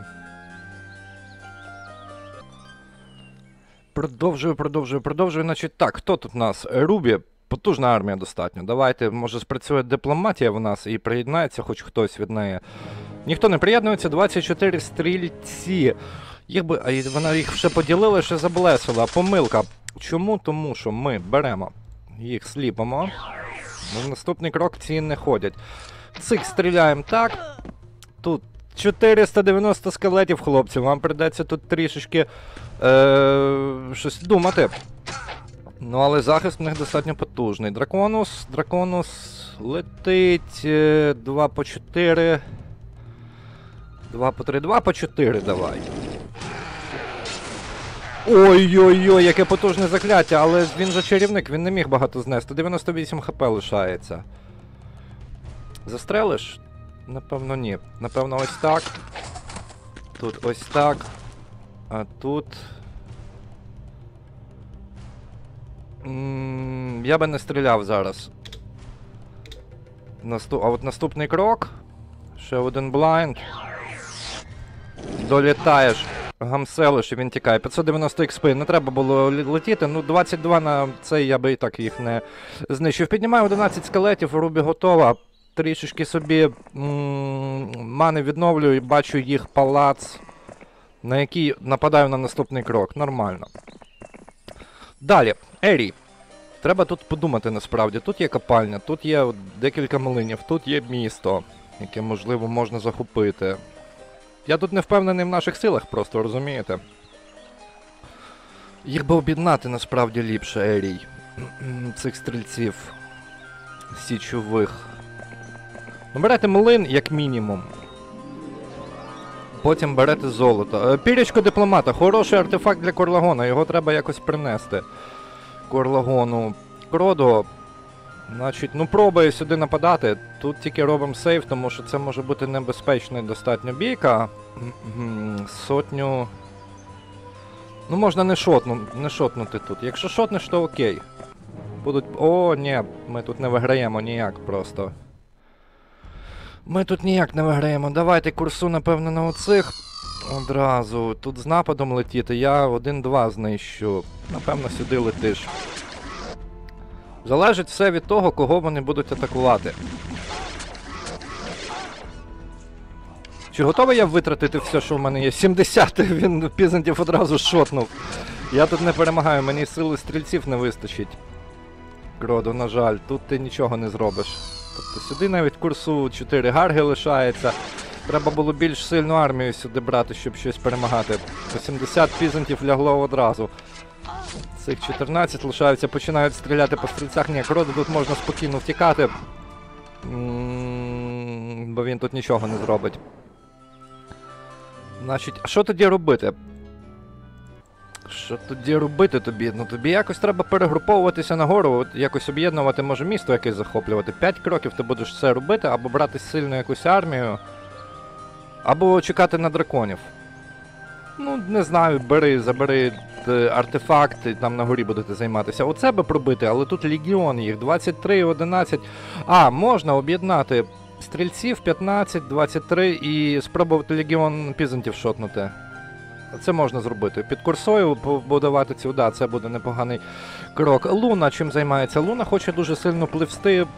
Продовжую. Значить, так, хто тут у нас? Рубі. Потужна армія достатньо. Давайте, може, спрацює дипломатія в нас і приєднається хоч хтось від неї. Ніхто не приєднується, 24 стрільці. Вона їх ще поділила, ще заблесила. Помилка. Чому? Тому що ми беремо, їх сліпимо. На наступний крок ці не ходять. Цих стріляємо так. Тут 490 скелетів, хлопці. Вам придеться тут трішечки щось думати. Ну, але захист в них достатньо потужний. Драконус летить. 2 по 4. 2 по 3, 2 по 4 давай. Ой-ой-ой, яке потужне закляття, але він же чарівник, він не міг багато знести. 98 хп лишається. Застрелиш? Напевно, ні. Напевно, ось так. Тут ось так. А тут... Я би не стріляв зараз. А от наступний крок. Ще один блайнд. Долітаєш. Гамселиш, і він тікає. 590 XP. Не треба було летіти. Ну, 22 на цей я би і так їх не знищив. Піднімаю 11 скелетів, Рубі готова. Трішечки собі мани відновлюю і бачу їх палац, на який нападаю на наступний крок. Нормально. Далі. Ерій. Треба тут подумати насправді. Тут є копальня, тут є декілька млинів, тут є місто, яке, можливо, можна захопити. Я тут не впевнений в наших силах просто, розумієте? Їх би об'єднати насправді ліпше, Ерій. Цих стрільців. Січових. Ну, берете млин, як мінімум. Потім берете золото. Пірячко дипломата. Хороший артефакт для Корлагона. Його треба якось принести. Корлагону. Кродо. Значить, ну пробує сюди нападати. Тут тільки робимо сейв, тому що це може бути небезпечна достатньо бійка. Сотню... Ну можна не шотнути тут. Якщо шотнеш, то окей. Будуть... О, ні, ми тут не виграємо ніяк просто. Ми тут ніяк не виграємо. Давайте курсу, напевно, на оцих одразу. Тут з нападом летіти. Я 1-2 знищу. Напевно, сюди летиш. Залежить все від того, кого вони будуть атакувати. Чи готовий я витратити все, що в мене є? 70, він Пізантів одразу шотнув. Я тут не перемагаю, мені сили стрільців не вистачить. Кродо, на жаль, тут ти нічого не зробиш. Тобто сюди навіть курсу 4 гарги лишається. Треба було більш сильну армію сюди брати, щоб щось перемагати. 80 Пізантів лягло одразу. Цих 14 лишаються, починають стріляти по стрільцях. Ні, Кродо тут можна спокійно втікати. Бо він тут нічого не зробить. Значить, а що тоді робити? Що тоді робити тобі? Ну тобі якось треба перегруповуватися нагору, от якось об'єднувати, може місто якесь захоплювати. 5 кроків ти будеш це робити, або брати сильну якусь армію, або чекати на драконів. Ну, не знаю, забери артефакти, там на горі будете займатися. Оце би пробити, але тут легіон їх, 23, 11. А, можна об'єднати стрільців 15, 23 і спробувати легіон Пізантів шотнути. Це можна зробити. Під курсою побудувати цю, да, це буде непоганий крок. Луна чим займається? Луна хоче дуже сильно пливсти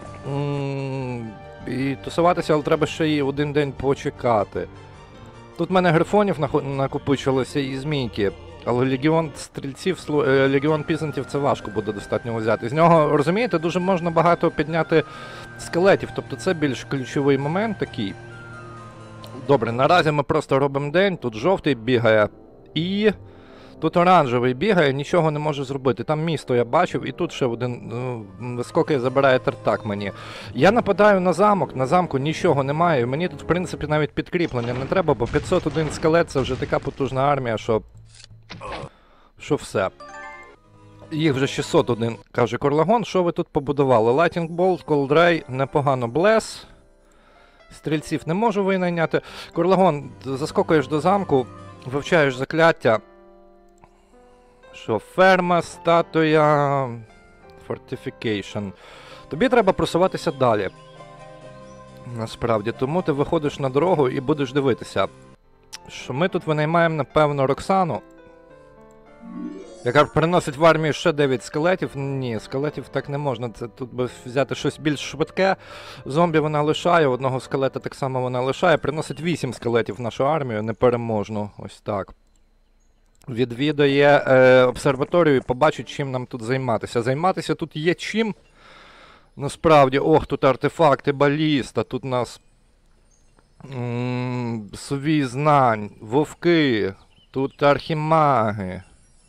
і тусуватися, але треба ще й один день почекати. Тут в мене грифонів накопичилося і змійки, але легіон стрільців, легіон Пізантів це важко буде достатньо взяти. З нього, розумієте, дуже можна багато підняти скелетів, тобто це більш ключовий момент такий. Добре, наразі ми просто робимо день, тут жовтий бігає і тут оранжевий бігає, нічого не може зробити. Там місто я бачив і тут ще один скільки забирає тартак мені. Я нападаю на замок, на замку нічого немає, мені тут в принципі навіть підкріплення не треба, бо 501 скелет це вже така потужна армія, що все. Їх вже 601, каже Корлагон. Що ви тут побудували? Lightning Bolt, Cold Ray, непогано Bless. Стрільців не можу винайняти. Корлагон, заскокуєш до замку, вивчаєш закляття. Що? Ферма, статуя, Fortification. Тобі треба просуватися далі. Насправді, тому ти виходиш на дорогу і будеш дивитися, що ми тут винаймаємо, напевно, Роксану, яка приносить в армію ще 9 скелетів. Ні, скелетів так не можна. Це тут би взяти щось більш швидке. Зомбі вона лишає, одного скелета так само вона лишає. Приносить 8 скелетів в нашу армію, непереможну. Ось так. Відвідає обсерваторію і побачить, чим нам тут займатися. Займатися тут є чим. Насправді, ох, тут артефакти, баліста, тут у нас сові знань, вовки, тут архімаги.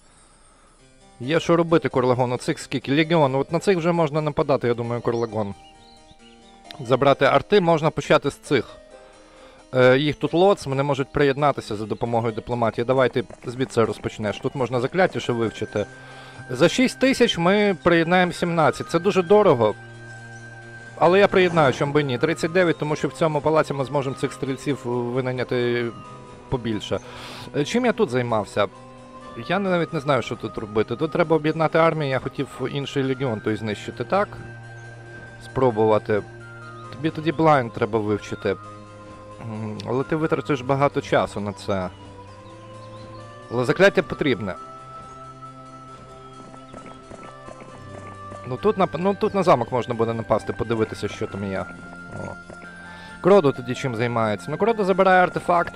Є що робити, Корлагон. Оцих скільки? Легіон. От на цих вже можна нападати, я думаю, Корлагон. Забрати арти можна почати з цих. Їх тут лоц, вони можуть приєднатися за допомогою дипломатії. Давай ти звідси розпочнеш. Тут можна закляття ще вивчити. За 6 тисяч ми приєднаємо 17. Це дуже дорого. Але я приєднаю, чому би ні. 39, тому що в цьому палаці ми зможемо цих стрільців винайняти побільше. Чим я тут займався? Я навіть не знаю, що тут робити. Тут треба об'єднати армію, я хотів інший легіон той знищити, так? Спробувати. Тобі тоді блайнд треба вивчити. Але ти витратиш багато часу на це. Але закляття потрібне. Тут на замок можна буде напасти, подивитися, що там є. О. Кродо тоді чим займається? Ну, Кродо забирає артефакт.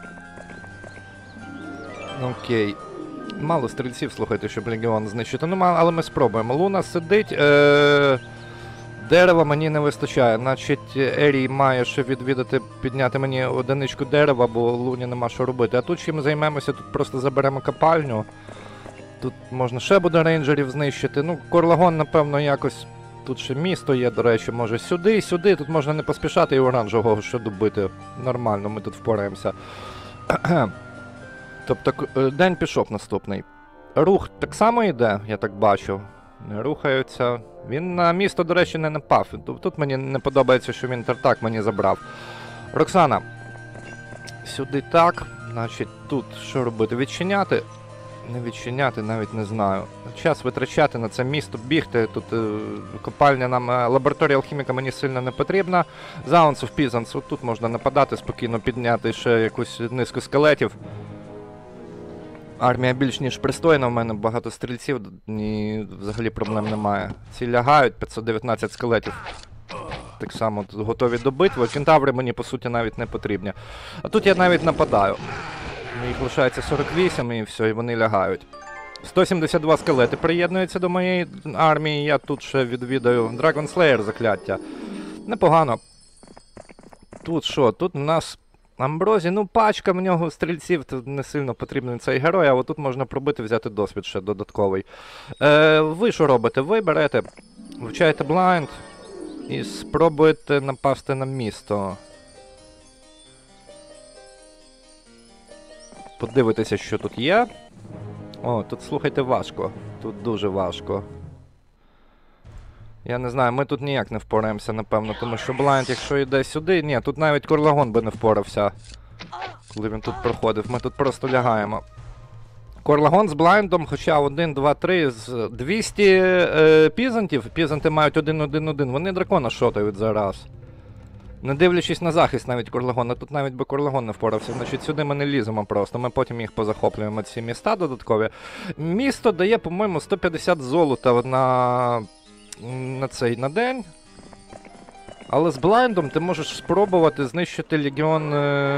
Окей. Мало стрільців, слухайте, щоб Легіон знищити. Ну, але ми спробуємо. Луна сидить. Дерева мені не вистачає. Значить, Ерій має ще відвідати, підняти мені одиничку дерева, бо Луні нема що робити. А тут чим займемося, тут просто заберемо копальню. Тут можна ще буде рейнджерів знищити. Ну, Корлагон, напевно, якось... Тут ще місто є, до речі, може сюди, сюди. Тут можна не поспішати і оранжевого ще добити. Нормально, ми тут впораємося. Тобто, день пішов наступний. Рух так само йде, я так бачу. Не рухаються. Він на місто, до речі, не напав. Тут мені не подобається, що він тартак мені забрав. Роксана. Сюди так. Значить, тут що робити? Відчиняти? Не відчиняти, навіть не знаю. Час витрачати на це місто, бігти. Тут копальня нам, лабораторія алхіміка мені сильно не потрібна. Zounds of Peasants, тут можна нападати, спокійно підняти ще якусь низку скелетів. Армія більш ніж пристойна, в мене багато стрільців, і взагалі проблем немає. Ці лягають, 519 скелетів. Так само готові до битви. Кентаври мені, по суті, навіть не потрібні. А тут я навіть нападаю. Їх лишається 48 і все, і вони лягають. 172 скелети приєднуються до моєї армії, я тут ще відвідаю Dragon Slayer закляття. Непогано. Тут що? Тут у нас Амброзі, ну пачка в нього стрільців, тут не сильно потрібний цей герой, а от тут можна пробити, взяти досвід ще додатковий. Ви що робите? Ви берете, вивчаєте блайнд і спробуєте напасти на місто. Подивитися, що тут є. О, тут, слухайте, важко. Тут дуже важко. Я не знаю, ми тут ніяк не впораємося, напевно, тому що блайнд, якщо йде сюди... Ні, тут навіть Корлагон би не впорався, коли він тут проходив. Ми тут просто лягаємо. Корлагон з блайндом, хоча 1, 2, 3 з 200 пізантів. Пізанти мають 1-1-1. Вони дракона шотають зараз. Не дивлячись на захист навіть Корлагона, тут навіть би Корлагон не впорався. Значить, сюди ми не ліземо просто, ми потім їх позахоплюємо, ці міста додаткові. Місто дає, по-моєму, 150 золота на день. Але з блайндом ти можеш спробувати знищити легіон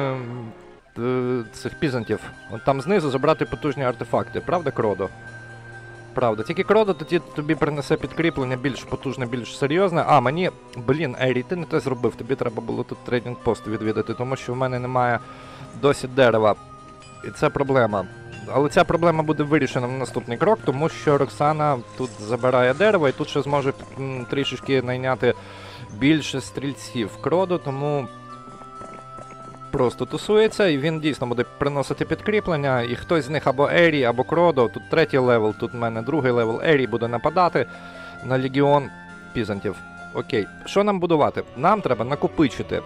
цих пізантів. От там знизу забрати потужні артефакти. Правда, Кродо? Правда. Тільки Кродо тоді тобі принесе підкріплення більш потужне, більш серйозне. А, мені... Блін, Ерій, ти не те зробив. Тобі треба було тут трейдинг-пост відвідати, тому що в мене немає досі дерева. І це проблема. Але ця проблема буде вирішена в наступний крок, тому що Роксана тут забирає дерево і тут ще зможе трішечки найняти більше стрільців Кродо, тому просто тусується, і він дійсно буде приносити підкріплення, і хтось з них або Ерій, або Кродо, тут третій левел, тут в мене другий левел, Ерій буде нападати на легіон пізантів. Окей, що нам будувати? Нам треба накопичити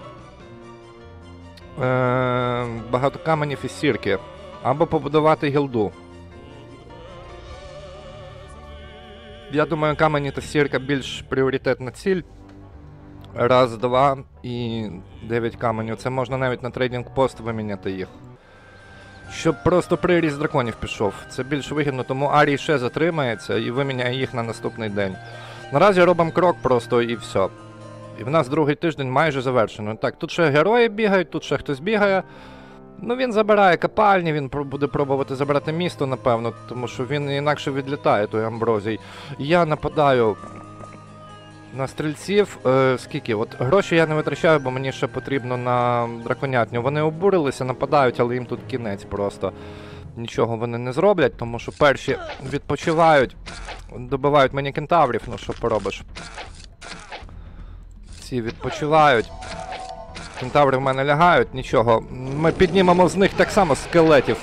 багато каменів і сірки, або побудувати гілду. Я думаю, камені та сірка більш пріоритетна ціль. Раз, два і 9 каменів. Це можна навіть на трейдинг-пост виміняти їх. Щоб просто приріст драконів пішов. Це більш вигідно, тому Арій ще затримається і виміняє їх на наступний день. Наразі робимо крок просто і все. І в нас другий тиждень майже завершено. Так, тут ще герої бігають, тут ще хтось бігає. Ну, він забирає копальні, він буде пробувати забрати місто, напевно, тому що він інакше відлітає, той Амброзій. Я нападаю на стрільців. Скільки? От гроші я не витрачаю, бо мені ще потрібно на драконятню. Вони обурилися, нападають, але їм тут кінець просто. Нічого вони не зроблять, тому що перші відпочивають, добивають мені кентаврів, ну що поробиш. Ці відпочивають. Кентаври в мене лягають, нічого. Ми піднімемо з них так само скелетів.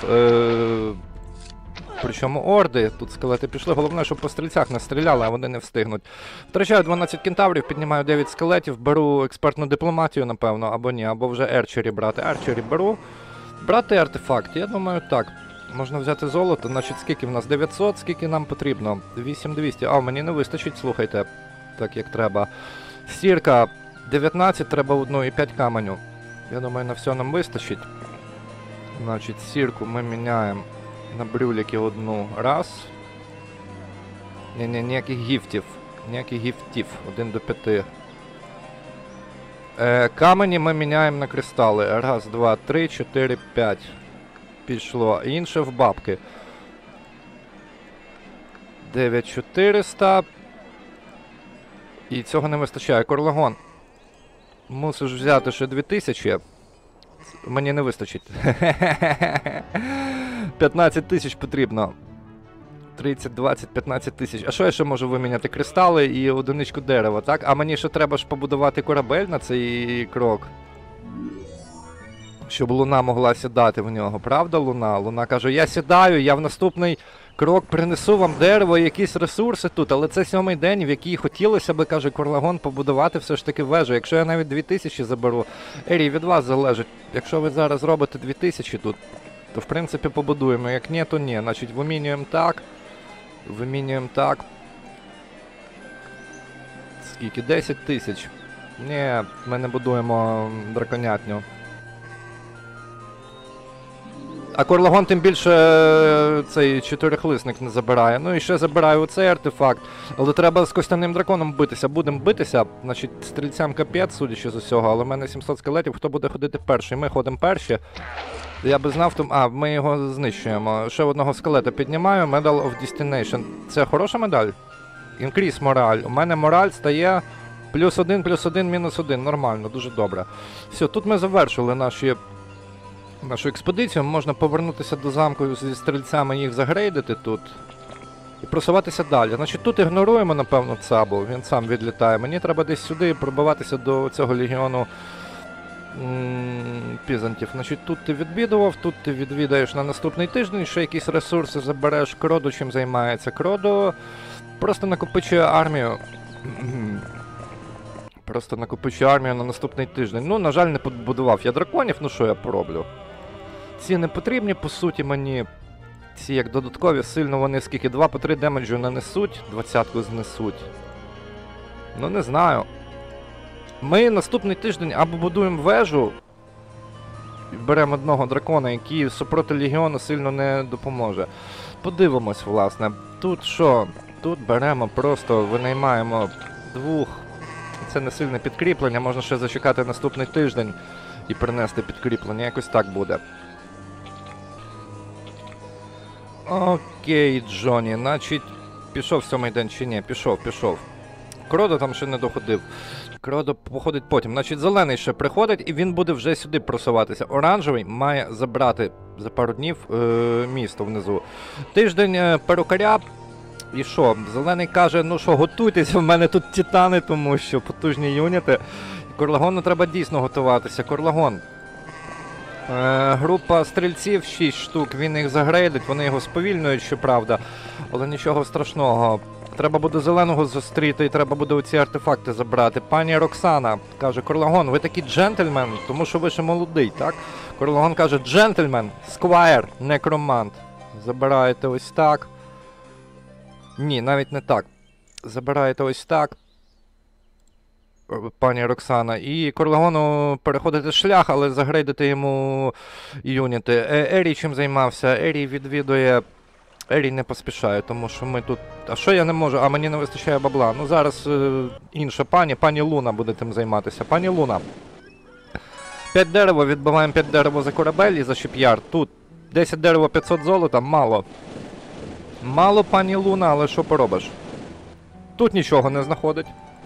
Причому орди, тут скелети пішли. Головне, щоб по стрільцях не стріляли, а вони не встигнуть. Втрачаю 12 кентаврів, піднімаю 9 скелетів, беру експертну дипломатію, напевно, або ні, або вже Ерчері брати. Ерчері беру. Брати артефакт, я думаю, так. Можна взяти золото, значить скільки в нас? 900, скільки нам потрібно? 8200. А, мені не вистачить, слухайте, так як треба. Сірка. 19, треба одну і 5 каменю. Я думаю, на все нам вистачить. Значить, сірку ми міняємо на брюліки одну раз. Ніяких гіфтів. Ніяких гіфтів. 1 до 5. Камені ми міняємо на кристали. Раз, два, три, 4, 5. Пішло. Інше в бабки. 9400. І цього не вистачає. Корлагон. Мусиш взяти ще 2000. Мені не вистачить. 15 тисяч потрібно. 30, 20, 15 тисяч. А що я ще можу виміняти? Кристали і одиничку дерева, так? А мені ще треба ж побудувати корабель на цей крок. Щоб Луна могла сідати в нього. Правда, Луна? Луна каже, я сідаю, я в наступний крок принесу вам дерево і якісь ресурси тут. Але це 7-й день, в який хотілося би, каже Корлагон, побудувати все ж таки вежу. Якщо я навіть 2000 заберу, Ерій, від вас залежить. Якщо ви зараз робите 2000 тут, то в принципі побудуємо. Як ні, то ні. Значить, вимінюємо так. Вимінюємо так. Скільки? 10 тисяч. Ні, ми не будуємо драконятню. А Корлагон тим більше цей чотирихлисник не забирає. Ну і ще забираю оцей артефакт. Але треба з костяним драконом битися. Будемо битися. Значить, стрільцям капець, судячи з усього. Але в мене 700 скелетів. Хто буде ходити перший? Ми ходимо перші. Я би знав, тому... А, ми його знищуємо. Ще одного скелета піднімаю. Medal of Destination. Це хороша медаль? Increase мораль. У мене мораль стає +1, +1, -1. Нормально, дуже добре. Все, тут ми завершили нашу експедицію. Можна повернутися до замку зі стрільцями, їх загрейдити тут. І просуватися далі. Значить, тут ігноруємо, напевно, Цабу. Він сам відлітає. Мені треба десь сюди пробиватися до цього легіону пізантів. Значить, тут ти відвідував, тут ти відвідаєш на наступний тиждень, ще якісь ресурси забереш. Кродо чим займається? Кродо просто накопичує армію. Просто накопичує армію на наступний тиждень. Ну, на жаль, не побудував я драконів, ну що я пороблю? Ці не потрібні, по суті, мені. Ці як додаткові, сильно вони скільки? 2 по 3 демеджу нанесуть, 20-ку знесуть. Ну, не знаю. Ми наступний тиждень або будуємо вежу, і беремо одного дракона, який супроти легіону сильно не допоможе. Подивимось, власне. Тут що? Тут беремо просто, винаймаємо 2. Це не сильне підкріплення, можна ще зачекати наступний тиждень і принести підкріплення, якось так буде. Окей, Джоні, значить, пішов 7-й день чи ні? Пішов. Кродо там ще не доходив. Кродо походить потім. Значить, зелений ще приходить і він буде вже сюди просуватися. Оранжевий має забрати за пару днів місто внизу. Тиждень перукаря. І що? Зелений каже, ну що, готуйтеся, в мене тут титани, тому що потужні юніти. Корлагону треба дійсно готуватися. Корлагон. Група стрільців, 6 штук, він їх загрейдить, вони його сповільнюють, щоправда. Але нічого страшного. Треба буде зеленого зустріти і треба буде оці артефакти забрати. Пані Роксана каже, Корлагон, ви такий джентльмен, тому що ви ще молодий, так? Корлагон каже, джентльмен, сквайр, некромант. Забираєте ось так. Ні, навіть не так. Забираєте ось так, пані Роксана. І Корлагону переходите шлях, але загрейдите йому юніти. Ерій чим займався? Ерій відвідує... Ерій не поспішає, тому що ми тут... А що я не можу? А мені не вистачає бабла. Ну зараз інша пані Луна буде тим займатися. Пані Луна. 5 дерева, відбиваємо 5 дерева за корабель і за шип'ярд. Тут 10 дерева, 500 золота, мало. Мало, пані Луна, але що поробиш? Тут нічого не знаходить.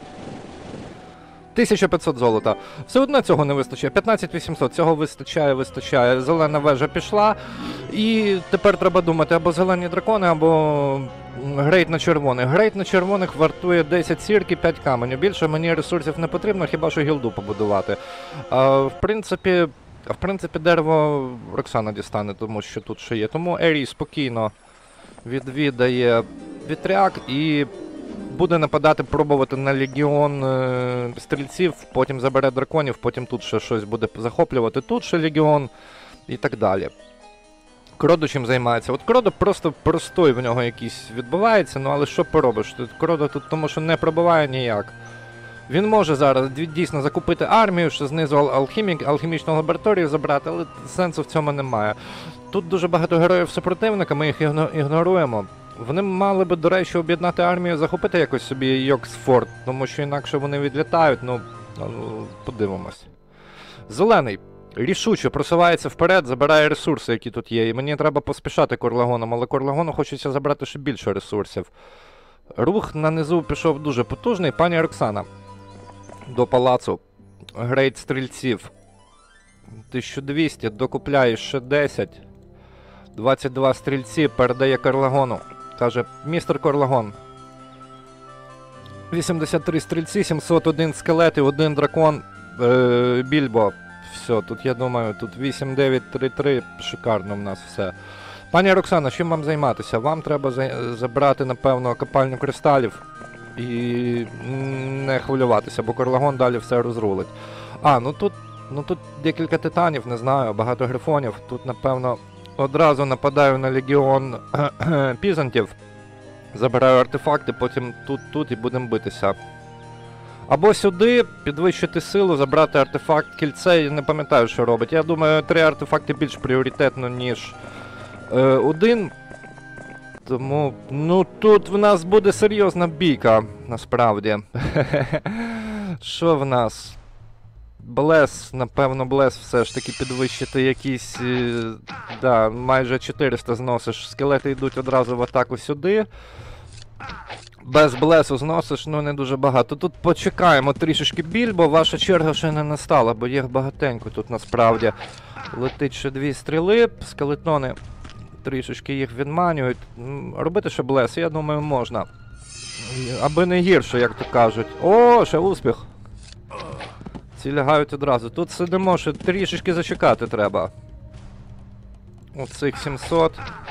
1500 золота. Все одно цього не вистачає. 15800. Цього вистачає. Зелена вежа пішла. І тепер треба думати або зелені дракони, або грейд на червоних. Грейд на червоних вартує 10 сірки, 5 каменю. Більше мені ресурсів не потрібно, хіба що гілду побудувати. В принципі, дерево Роксана дістане, тому що тут ще є. Тому Ерій спокійно відвідає вітряк і буде нападати, пробувати на легіон стрільців, потім забере драконів, потім тут ще щось буде захоплювати, тут ще легіон і так далі. Кродо чим займається? От Кродо просто простой в нього якийсь відбувається, ну але що поробиш? Кродо тут тому що не пробиває ніяк. Він може зараз дійсно закупити армію, що знизу алхімічну лабораторію забрати, але сенсу в цьому немає. Тут дуже багато героїв супротивника, ми їх ігноруємо. Вони мали би, до речі, об'єднати армію, захопити якось собі Йоксфорд, тому що інакше вони відлітають, ну, подивимось. Зелений рішуче просувається вперед, забирає ресурси, які тут є, і мені треба поспішати Корлагоном, але Корлагону хочеться забрати ще більше ресурсів. Рух на низу пішов дуже потужний. Пані Роксана. До палацу. Грейд стрільців. 1200, докупляє ще 10. 22 стрільці, передає Корлагону. Каже, містер Корлагон. 83 стрільці, 701 скелет і 1 дракон. Більбо. Все, тут я думаю, тут 8-9-3-3, шикарно в нас все. Пані Роксана, чим вам займатися? Вам треба забрати, напевно, копальню кристалів і не хвилюватися, бо Корлагон далі все розрулить. Ну тут декілька титанів, не знаю, багато грифонів. Тут, напевно, одразу нападаю на легіон пізантів, забираю артефакти, потім тут і будемо битися. Або сюди підвищити силу, забрати артефакт кільце, я не пам'ятаю, що робить. Я думаю, 3 артефакти більш пріоритетно, ніж 1. Тому, ну, тут в нас буде серйозна бійка, насправді. Що в нас? Блес, напевно, Блес все ж таки підвищити якісь, да, майже 400 зносиш. Скелети йдуть одразу в атаку сюди. Без Блесу зносиш, ну не дуже багато. Тут почекаємо трішечки більбо, ваша черга ще не настала, бо їх багатенько тут насправді. Летить ще 2 стріли, скелетони трішечки їх відманюють. Робити ще Блес, я думаю, можна. Аби не гірше, як то кажуть. О, ще успіх. Ці лягають одразу. Тут сидимо, ще трішечки зачекати треба. Оцих 700.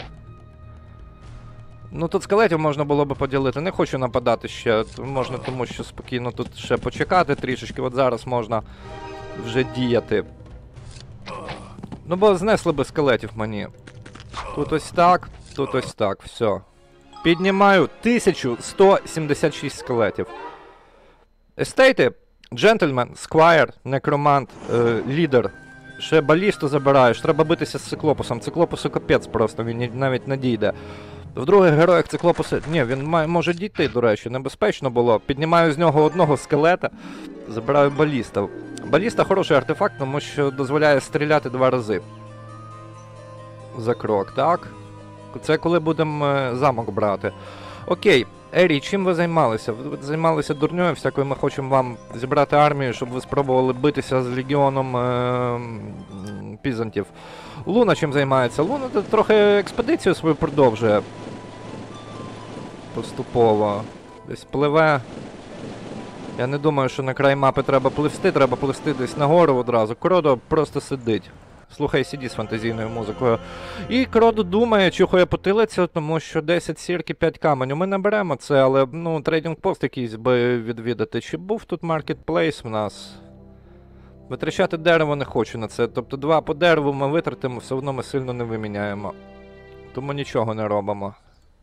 Ну тут скелетів можна було би поділити. Не хочу нападати ще. Можна, тому що спокійно тут ще почекати трішечки. От зараз можна вже діяти. Ну бо знесли би скелетів мені. Тут ось так, все. Піднімаю 1176 скелетів. Естейти. Джентльмен, сквайр, некромант, лідер. Ще балісту забираєш, треба битися з циклопусом. Циклопусу капець просто, він навіть не дійде. В других героях циклопуси... Ні, він може дійти, до речі, небезпечно було. Піднімаю з нього одного скелета, забираю баліста. Баліста хороший артефакт, тому що дозволяє стріляти 2 рази. За крок, так? Це коли будемо замок брати. Окей. Ері, чим ви займалися? Ви займалися дурньою всякою, ми хочемо вам зібрати армію, щоб ви спробували битися з легіоном пізантів. Луна чим займається? Луна трохи експедицію свою продовжує. Поступово. Десь пливе. Я не думаю, що на край мапи треба пливсти десь нагору одразу. Кродо просто сидить. Слухай CD з фантазійною музикою. І Кродо думає, чухає потилицю, тому що 10 сірки, 5 каменю. Ми не беремо це, але, ну, трейдинг-пост якийсь би відвідати. Чи був тут маркетплейс в нас? Витрачати дерево не хочу на це. Тобто 2 по дереву ми витратимо, все одно ми сильно не виміняємо. Тому нічого не робимо.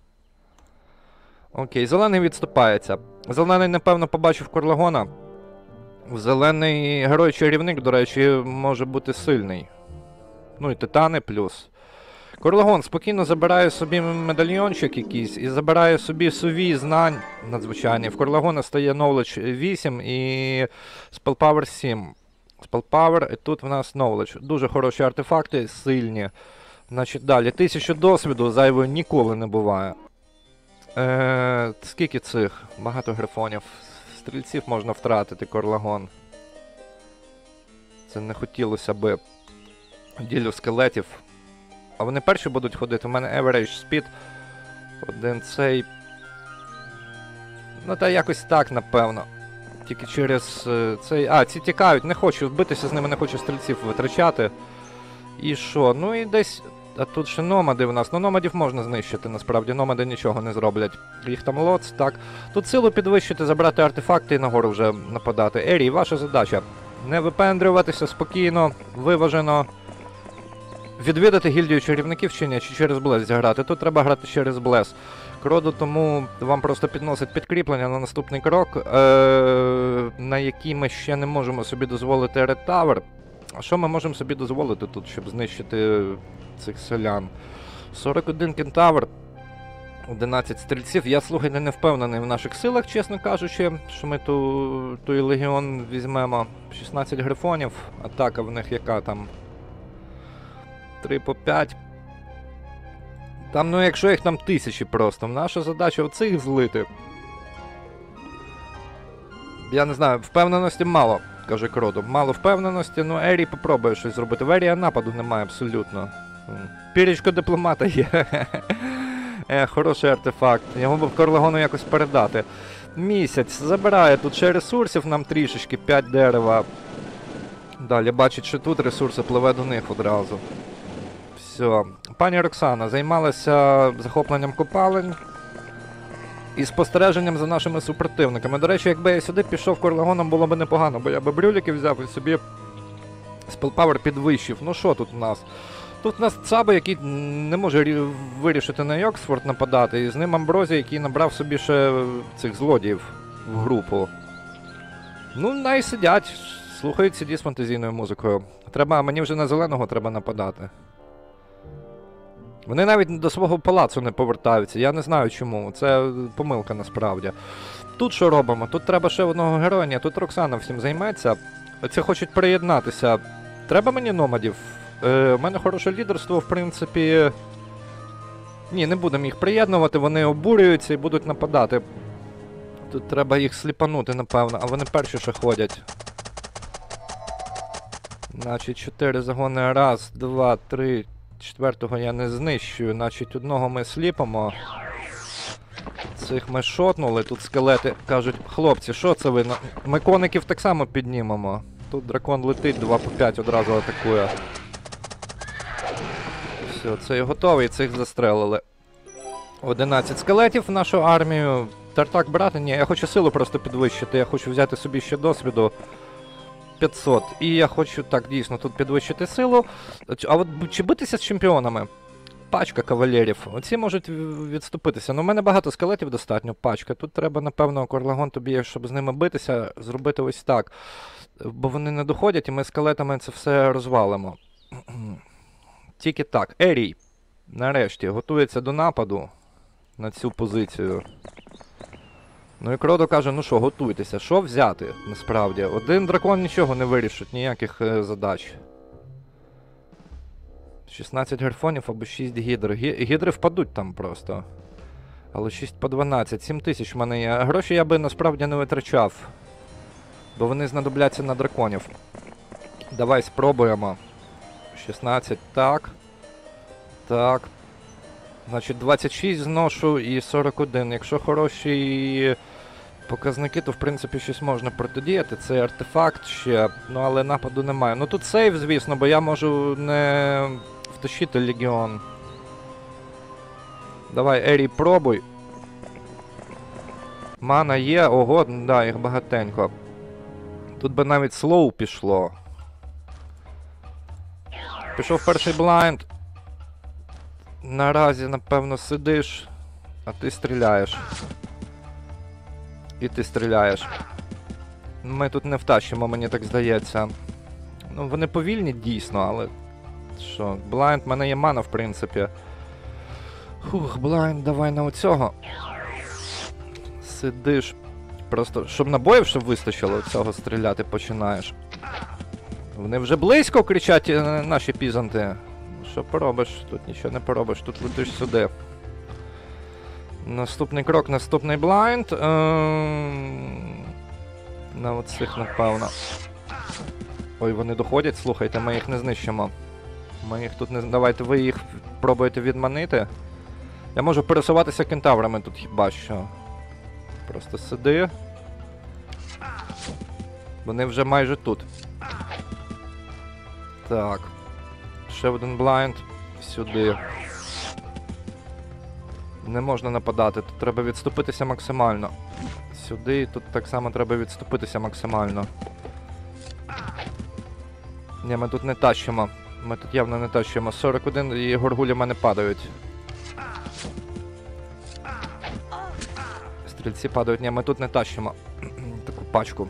Окей, зелений відступається. Зелений, напевно, побачив Корлагона. Зелений герой-чарівник, до речі, може бути сильний. Ну і титани плюс. Корлагон спокійно забирає собі медальйончик якийсь і забирає собі сувій знань надзвичайні. В Корлагона стає Knowledge 8 і Spellpower 7. Spellpower, і тут в нас Knowledge. Дуже хороші артефакти, сильні. Значить, далі. 1000 досвіду, зайвою ніколи не буває. Скільки цих? Багато грифонів. Стрільців можна втратити, Корлагон. Це не хотілося би. Ділю скелетів. А вони перші будуть ходити. У мене average speed. Один цей. Ну та якось так, напевно. Тільки через цей... ці тікають, не хочу битися з ними, не хочу стрільців витрачати. І що? Ну і десь... А тут ще номади в нас. Ну номадів можна знищити, насправді. Номади нічого не зроблять. Їх там лоц, так. Тут силу підвищити, забрати артефакти і нагору вже нападати. Ері, ваша задача. Не випендрюватися, спокійно, виважено. відвідати гільдію чарівників чи ні, чи через Блес зіграти. Тут треба грати через Блес. Кроду, тому вам просто підносить підкріплення на наступний крок, на який ми ще не можемо собі дозволити Red Tower. А що ми можемо собі дозволити тут, щоб знищити цих селян? 41 кентавр, 11 стрільців. Я, слухайте, не впевнений в наших силах, чесно кажучи, що ми той легіон візьмемо. 16 грифонів, атака в них яка там? 3 по 5. Там, ну якщо їх там тисячі просто, наша задача оцих злити. Я не знаю, впевненості мало, каже Кроду. Мало впевненості, ну Ері попробує щось зробити. В Ерія нападу немає абсолютно. Пірічко дипломата є. Хороший артефакт. Його би в Корлегону якось передати. Місяць забирає тут ще ресурсів нам трішечки, 5 дерева. Далі бачить, що тут ресурси пливе до них одразу. Все. Пані Роксана займалася захопленням копалень і спостереженням за нашими супротивниками. До речі, якби я сюди пішов Корлегоном, було б непогано, бо я би брюліки взяв і собі спелпавер підвищив. Ну що тут у нас? Тут у нас Цаба, який не може вирішити на Йоксфорд нападати, і з ним Амброзія, який набрав собі ще цих злодіїв в групу. Ну, най сидять, слухають CD з фантазійною музикою. Мені вже на зеленого треба нападати. Вони навіть до свого палацу не повертаються, я не знаю чому, це помилка насправді. Тут що робимо? Тут треба ще одного героя, ні, тут Роксана всім займеться. Оці хочуть приєднатися. Треба мені номадів? У мене хороше лідерство, в принципі. Ні, не будемо їх приєднувати, вони обурюються і будуть нападати. Тут треба їх сліпанути, напевно, а вони перші ще ходять. Значить, 4 загони. Раз, два, три. Четвертого я не знищую, значить одного ми сліпимо. Цих ми шотнули, тут скелети кажуть, хлопці, що це ви? Ми коників так само піднімемо. Тут дракон летить, 2 по 5 одразу атакує. Все, цей готовий, цих застрелили. 11 скелетів в нашу армію. Тартак брати? Ні, я хочу силу просто підвищити, я хочу взяти собі ще досвіду. 500. І я хочу, так, дійсно, тут підвищити силу. А от чи битися з чемпіонами? Пачка кавалерів. Оці можуть відступитися. Ну, у мене багато скелетів достатньо, пачка. Тут треба, напевно, Корлегон тобі, щоб з ними битися, зробити ось так. Бо вони не доходять, і ми скелетами це все розвалимо. Тільки так. Ерій, нарешті, готується до нападу на цю позицію. Ну і Кродо каже, ну що, готуйтеся, що взяти, насправді. Один дракон нічого не вирішить, ніяких задач. 16 герфонів або 6 гідр. Гідри впадуть там просто. Але 6 по 12, 7 тисяч в мене є. Гроші я би насправді не витрачав. Бо вони знадобляться на драконів. Давай спробуємо. 16, так. Так. Значить, 26 зношу і 41. Якщо хороші показники, то в принципі щось можна протидіяти. Це артефакт ще, ну але нападу немає. Ну тут сейв, звісно, бо я можу не втащити легіон. Давай, Ерій, пробуй. Мана є, ого, да, їх багатенько. Тут би навіть слоу пішло. Пішов перший блайнд. Наразі, напевно, сидиш, а ти стріляєш. І ти стріляєш. Ми тут не втащимо, мені так здається. Ну, вони повільні, дійсно, але... Що, блайнд, в мене є мана, в принципі. Хух, блайнд, давай на оцього. Сидиш. Просто, щоб набоїв, щоб вистачило, цього стріляти починаєш. Вони вже близько кричать, наші пізанти. Що поробиш? Тут нічого не поробиш, тут летиш сюди. Наступний крок, наступний блайнд. На оцих, напевно. Ой, вони доходять, слухайте, ми їх не знищимо. Ми їх тут не... Давайте ви їх пробуєте відманити. Я можу пересуватися кентаврами тут хіба що. Просто сиди. Вони вже майже тут. Так. Ще один блайнд. Сюди. Не можна нападати, тут треба відступитися максимально. Сюди, тут так само треба відступитися максимально. Ні, ми тут не тащимо. Ми тут явно не тащимо. 41 і горгулі в мене падають. Стрільці падають. Ні, ми тут не тащимо. Таку пачку.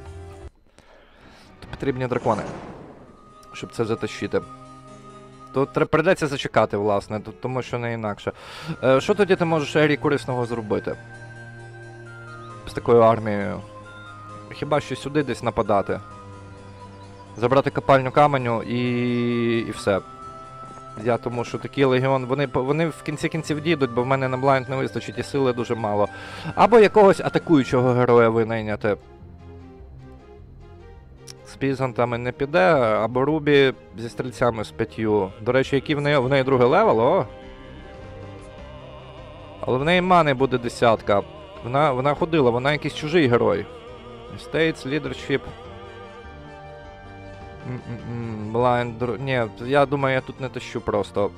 Тут потрібні дракони, щоб це затащити. Тут прийдеться зачекати, власне, тому що не інакше. Що тоді ти можеш Ері корисного зробити? З такою армією? Хіба що сюди десь нападати. Забрати копальню каменю і все. Я тому що такий легіон, вони в кінці кінців дійдуть, бо в мене на блайнд не вистачить і сили дуже мало. Або якогось атакуючого героя винайняти. З пізантами не піде, або Рубі зі стрільцями з 5. До речі, який в неї другий левел, о! Але в неї мани буде 10. Вона ходила, вона якийсь чужий герой. Estates, Leadership. Blind... Ні, я думаю, я тут не тащу просто.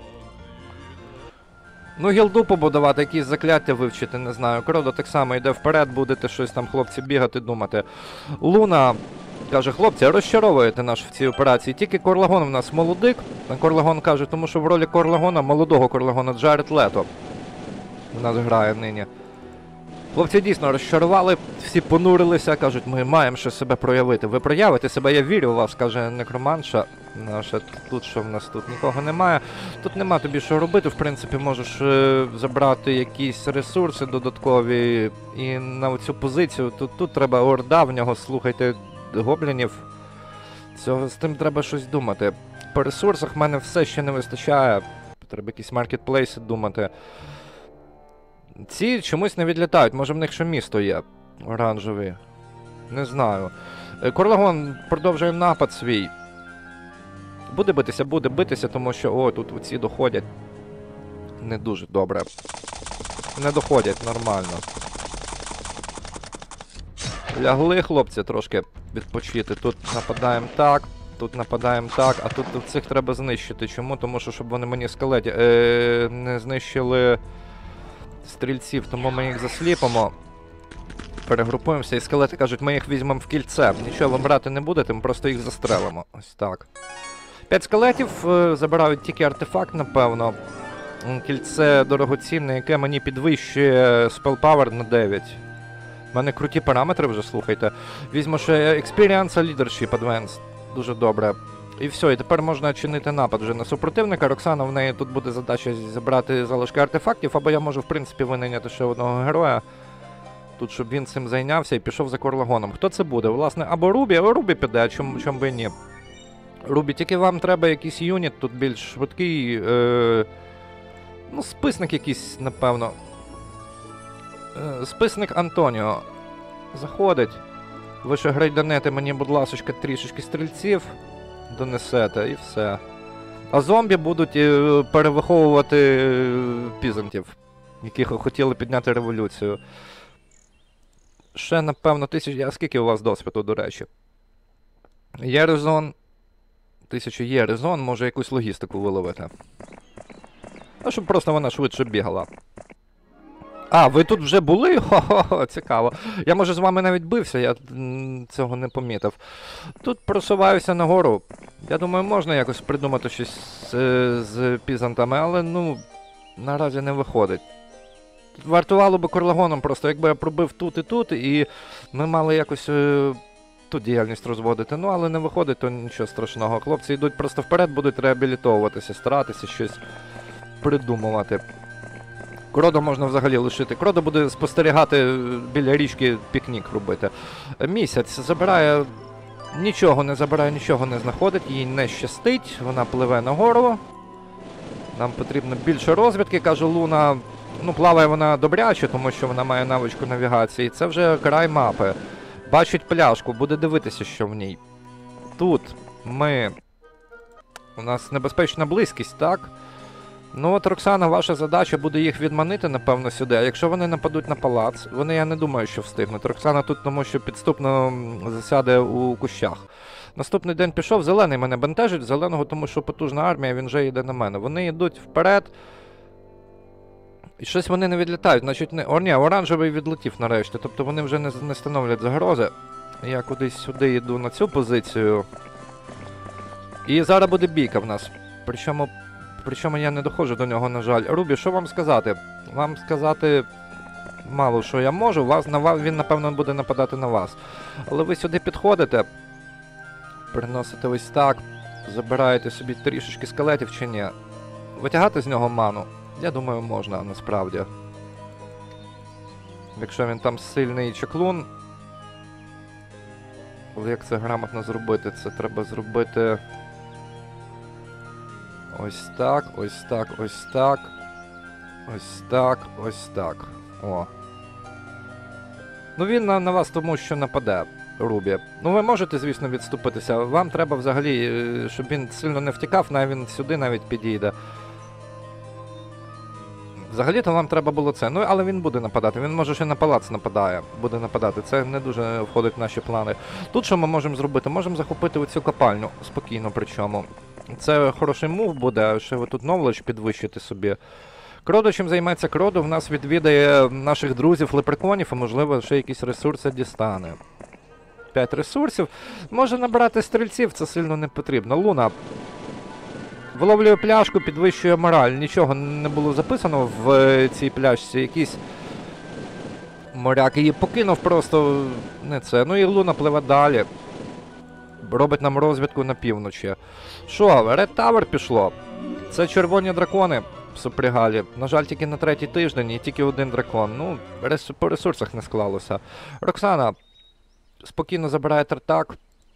Ну, гілду побудувати, якісь закляття вивчити, не знаю. Кродо так само йде вперед, будете щось там, хлопці, бігати, думати. Луна каже, хлопці, розчаровуєте нас в цій операції. Тільки Корлагон в нас молодик. Корлагон каже, тому що в ролі Корлагона, молодого Корлагона, Джаред Лето в нас грає нині. Хлопці дійсно розчарували, всі понурилися, кажуть, ми маємо ще себе проявити. Ви проявите себе, я вірю в вас, каже некроманша. Наша тут що в нас тут нікого немає. Тут нема тобі що робити, в принципі, можеш забрати якісь ресурси додаткові і на цю позицію. Тут треба орда в нього, слухайте, гоблінів. З тим треба щось думати. По ресурсах в мене все ще не вистачає. Треба якісь маркетплейси думати. Ці чомусь не відлітають, може в них ще місто є. Оранжеві. Не знаю. Корлагон продовжує напад свій. Буде битися, тому що, о, тут оці доходять. Не дуже добре. Не доходять, нормально. Лягли, хлопці, трошки відпочити. Тут нападаємо так, тут нападаємо так, а тут цих треба знищити. Чому? Тому що, щоб вони мені скелеті не знищили стрільців, тому ми їх засліпимо. Перегрупуємося і скелети кажуть, ми їх візьмемо в кільце. Нічого ви брати не будете, ми просто їх застрелимо. Ось так. 5 скелетів, забирають тільки артефакт, напевно. Кільце дорогоцінне, яке мені підвищує спелпауер на 9. У мене круті параметри вже, слухайте. Візьму ще Experience Leadership Advanced. Дуже добре. І все, і тепер можна чинити напад вже на супротивника. Роксана, в неї тут буде задача забрати залишки артефактів, або я можу, в принципі, винайняти ще одного героя. Тут, щоб він цим зайнявся і пішов за Корлагоном. Хто це буде? Власне, або Рубі піде, чому би і ні. Рубі, тільки вам треба якийсь юніт, тут більш швидкий, ну, списник якийсь, напевно. Списник Антоніо. Заходить. Ви ще грейданете мені, будь ласочка, трішечки стрільців. Донесете і все. А зомбі будуть перевиховувати пізантів, які хотіли підняти революцію. Ще, напевно, 1000... А скільки у вас досвіду, до речі? Є резон. 1000 є резон, може якусь логістику виловити. А щоб просто вона швидше бігала. А, ви тут вже були? Хо-хо-хо, цікаво. Я, може, з вами навіть бився, я цього не помітив. Тут просуваюся нагору. Я думаю, можна якось придумати щось з пізантами, але, ну, наразі не виходить. Тут вартувало би Корлагоном просто, якби я пробив тут, і ми мали якось тут діяльність розводити. Ну, але не виходить, то нічого страшного. Хлопці йдуть просто вперед, будуть реабілітовуватися, старатися щось придумувати. Кродо можна взагалі лишити. Кродо буде спостерігати біля річки, пікнік робити. Місяць забирає, нічого не забирає, нічого не знаходить, їй не щастить, вона пливе нагору. Нам потрібно більше розвідки, каже Луна. Ну, плаває вона добряче, тому що вона має навичку навігації. Це вже край мапи. Бачить пляшку, буде дивитися, що в ній. Тут ми... У нас небезпечна близькість, так? Ну от, Роксана, ваша задача буде їх відманити, напевно, сюди. А якщо вони нападуть на палац, вони, я не думаю, що встигнуть. Роксана тут, тому що підступно засяде у кущах. Наступний день пішов, зелений мене бентежить, зеленого, тому що потужна армія, він вже йде на мене. Вони йдуть вперед. І щось вони не відлітають, значить не... О, ні, оранжевий відлетів нарешті, тобто вони вже не становлять загрози. Я кудись сюди йду на цю позицію. І зараз буде бійка в нас. Причому я не доходжу до нього, на жаль. Рубі, що вам сказати? Вам сказати мало що я можу. Він, напевно, буде нападати на вас. Але ви сюди підходите, приносите ось так, забираєте собі трішечки скелетів чи ні. Витягати з нього ману? Я думаю, можна, насправді. Якщо він там сильний чаклун. Але як це грамотно зробити? Це треба зробити... Ось так, ось так, ось так. Ось так, ось так. О. Ну він на вас тому, що нападе, Рубі. Ну ви можете, звісно, відступитися. Вам треба взагалі, щоб він сильно не втікав, він сюди навіть підійде. Взагалі-то вам треба було це. Ну, але він буде нападати. Він, може, ще на палац нападає. Буде нападати. Це не дуже входить в наші плани. Тут що ми можемо зробити? Можемо захопити оцю копальню. Спокійно причому. Це хороший мув буде, ще ви тут knowledge підвищити собі. Кродо чим займеться Кродо? В нас відвідає наших друзів лепреконів, і, можливо, ще якісь ресурси дістане. 5 ресурсів. Може набирати стрільців, це сильно не потрібно. Луна виловлює пляшку, підвищує мораль. Нічого не було записано в цій пляшці. Якийсь моряк її покинув просто не це. Ну і Луна пливе далі. Робить нам розвідку на півночі. Що, Red Tower пішло? Це червоні дракони супрягалі. На жаль, тільки на 3-й тиждень і тільки один дракон. Ну, по ресурсах не склалося. Роксана спокійно забирає Тартак.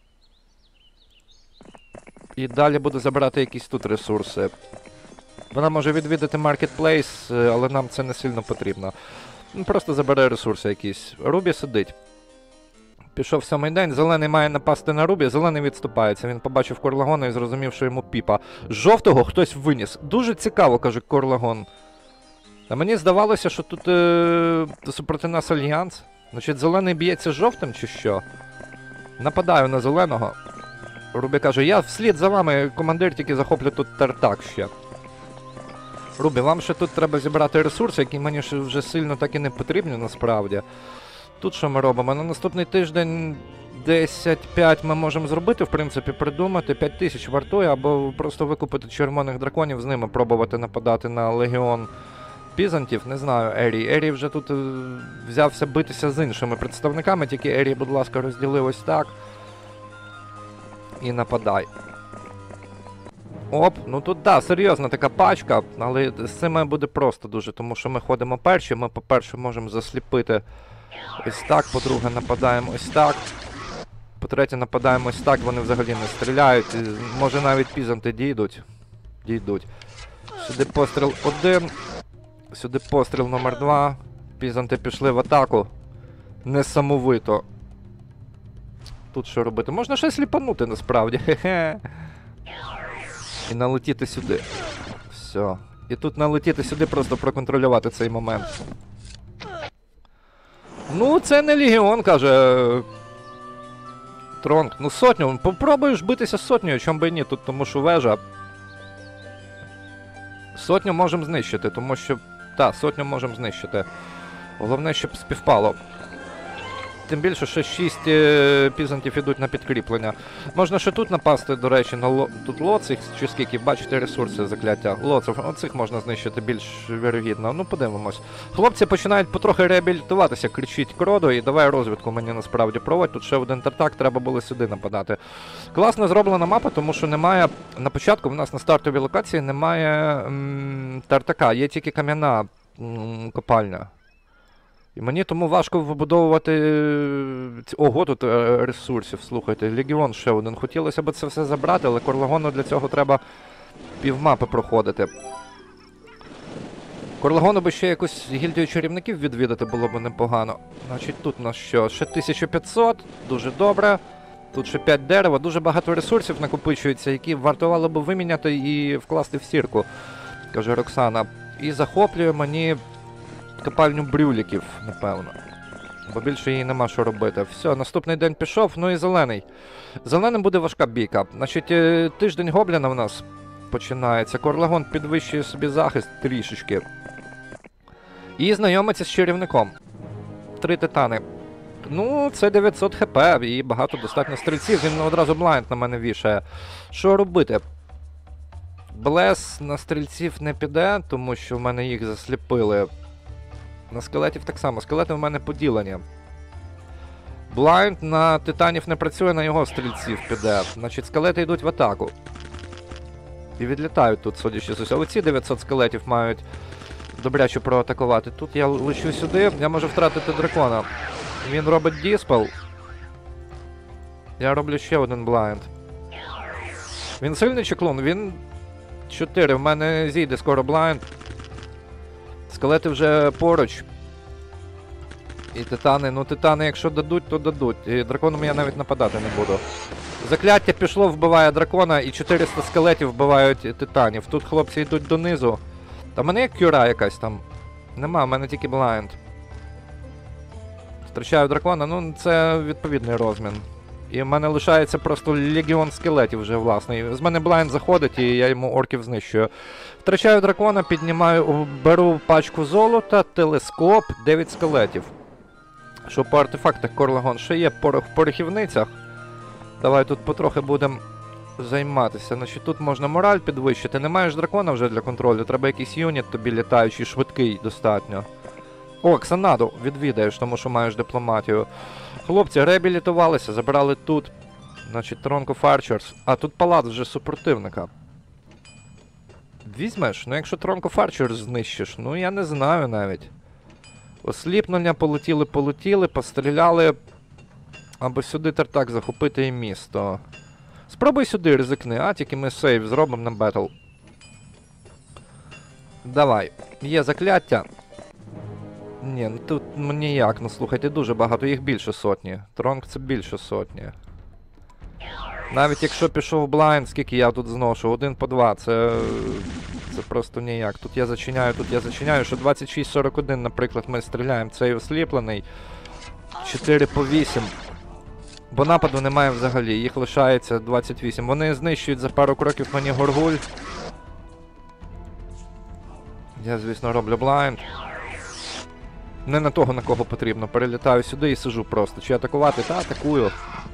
І далі буде забирати якісь тут ресурси. Вона може відвідати Marketplace, але нам це не сильно потрібно. Просто забере ресурси якісь. Рубі сидить. Пішов 7-й день, зелений має напасти на Рубі, зелений відступається. Він побачив Корлагона і зрозумів, що йому піпа. Жовтого хтось виніс. Дуже цікаво, каже Корлагон. А мені здавалося, що тут супроти нас альянс. Значить, зелений б'ється з жовтим чи що? Нападаю на зеленого. Рубі каже, я вслід за вами, командир, тільки захоплю тут Тартак ще. Рубі, вам ще тут треба зібрати ресурси, які мені вже сильно так і не потрібні насправді. Тут що ми робимо? На наступний тиждень 10-5 ми можемо зробити, в принципі, придумати. 5000 вартує, або просто викупити червоних драконів, з ними пробувати нападати на легіон пізантів. Не знаю, Ерій. Ерій вже тут взявся битися з іншими представниками, тільки Ерій, будь ласка, розділи ось так. І нападай. Оп, ну тут, да, серйозна така пачка, але з цим буде просто дуже, тому що ми ходимо перші, ми, по-перше, можемо засліпити ось так, по-друге, нападаємо ось так. По-третє, нападаємо ось так, вони взагалі не стріляють. Може навіть пізанти дійдуть. Сюди постріл 1. Сюди постріл номер 2. Пізанти пішли в атаку. Несамовито. Тут що робити? Можна ще сліпанути насправді. Хе-хе. І налетіти сюди. Все. І тут налетіти сюди, просто проконтролювати цей момент. Ну, це не легіон, каже Тронг. Ну, сотню. Попробуєш битися з сотнею, чому би і ні, тут тому що вежа. Сотню можемо знищити, тому що... Так, сотню можемо знищити. Головне, щоб співпало. Тим більше, що 6 пізантів ідуть на підкріплення. Можна ще тут напасти, до речі, на тут лоцих, чи скільки, бачите ресурси закляття. Лоців, оцих можна знищити більш вірогідно. Ну, подивимось. Хлопці починають потрохи реабілітуватися, кричить Кродо, і давай розвідку мені насправді проводь. Тут ще один Тартак, треба було сюди нападати. Класно зроблена мапа, тому що немає, на початку в нас на стартовій локації немає Тартака, є тільки кам'яна копальня. І мені тому важко вибудовувати... Ого, тут ресурсів, слухайте. Легіон ще один. Хотілося б це все забрати, але Корлагону для цього треба півмапи проходити. Корлагону би ще якусь гільдію чарівників відвідати було б непогано. Значить, тут у нас що? Ще 1500, дуже добре. Тут ще 5 дерева, дуже багато ресурсів накопичується, які вартувало б виміняти і вкласти в сірку, каже Роксана. І захоплює мені... копальню брюліків, напевно. Бо більше їй нема що робити. Все, наступний день пішов, ну і зелений. Зеленим буде важка бійка. Значить, тиждень гобліна в нас починається. Корлагон підвищує собі захист трішечки. І знайомиться з чарівником. 3 титани. Ну, це 900 хп і багато достатньо стрільців. Він одразу блайнд на мене вішає. Що робити? Блес на стрільців не піде, тому що в мене їх засліпили. На скелетів так само. Скелети в мене поділені. Блайнд на титанів не працює, на його стрільців піде. Значить, скелети йдуть в атаку. І відлітають тут, судячи з усього. Оці 900 скелетів мають добряче проатакувати. Тут я лечу сюди, я можу втратити дракона. Він робить діспел. Я роблю ще один блайнд. Він сильний чеклун, він 4. В мене зійде скоро блайнд. Скелети вже поруч. І титани, ну титани, якщо дадуть, то дадуть. І драконом я навіть нападати не буду. Закляття пішло, вбиває дракона, і 400 скелетів вбивають титанів. Тут хлопці йдуть донизу. Та в мене є кюра якась там. Нема, в мене тільки блайнд. Втрачаю дракона, ну це відповідний розмін. І в мене лишається просто легіон скелетів вже власний. З мене блайнд заходить і я йому орків знищую. Втрачаю дракона, піднімаю, беру пачку золота, телескоп, 9 скелетів. Що по артефактах Корлагон ще є порох в порохівницях. Давай тут потрохи будемо займатися. Значить, тут можна мораль підвищити. Не маєш дракона вже для контролю, треба якийсь юніт тобі літаючий, швидкий достатньо. О, Ксанаду відвідаєш, тому що маєш дипломатію. Хлопці реабілітувалися, забрали тут. Значить, Throne of Archers. А, тут палац вже супротивника. Візьмеш? Ну якщо Throne of Archers знищиш, ну я не знаю навіть. Осліпнення, полетіли, постріляли. Або сюди тартак захопити і місто. Спробуй сюди, ризикни, а тільки ми сейв зробимо на бетл. Давай. Є закляття. Ні, ну тут ну, ніяк, ну слухайте, дуже багато, їх більше сотні. Тронг це більше сотні. Навіть якщо пішов блайнд, скільки я тут зношу? 1 по 2, це просто ніяк. Тут я зачиняю, що 26-41, наприклад, ми стріляємо, цей осліплений. 4 по 8. Бо нападу немає взагалі, їх лишається 28. Вони знищують за пару кроків мені горгуль. Я, звісно, роблю блайнд. Не на того, на кого потрібно. Перелітаю сюди і сижу просто. Чи атакувати? Та атакую.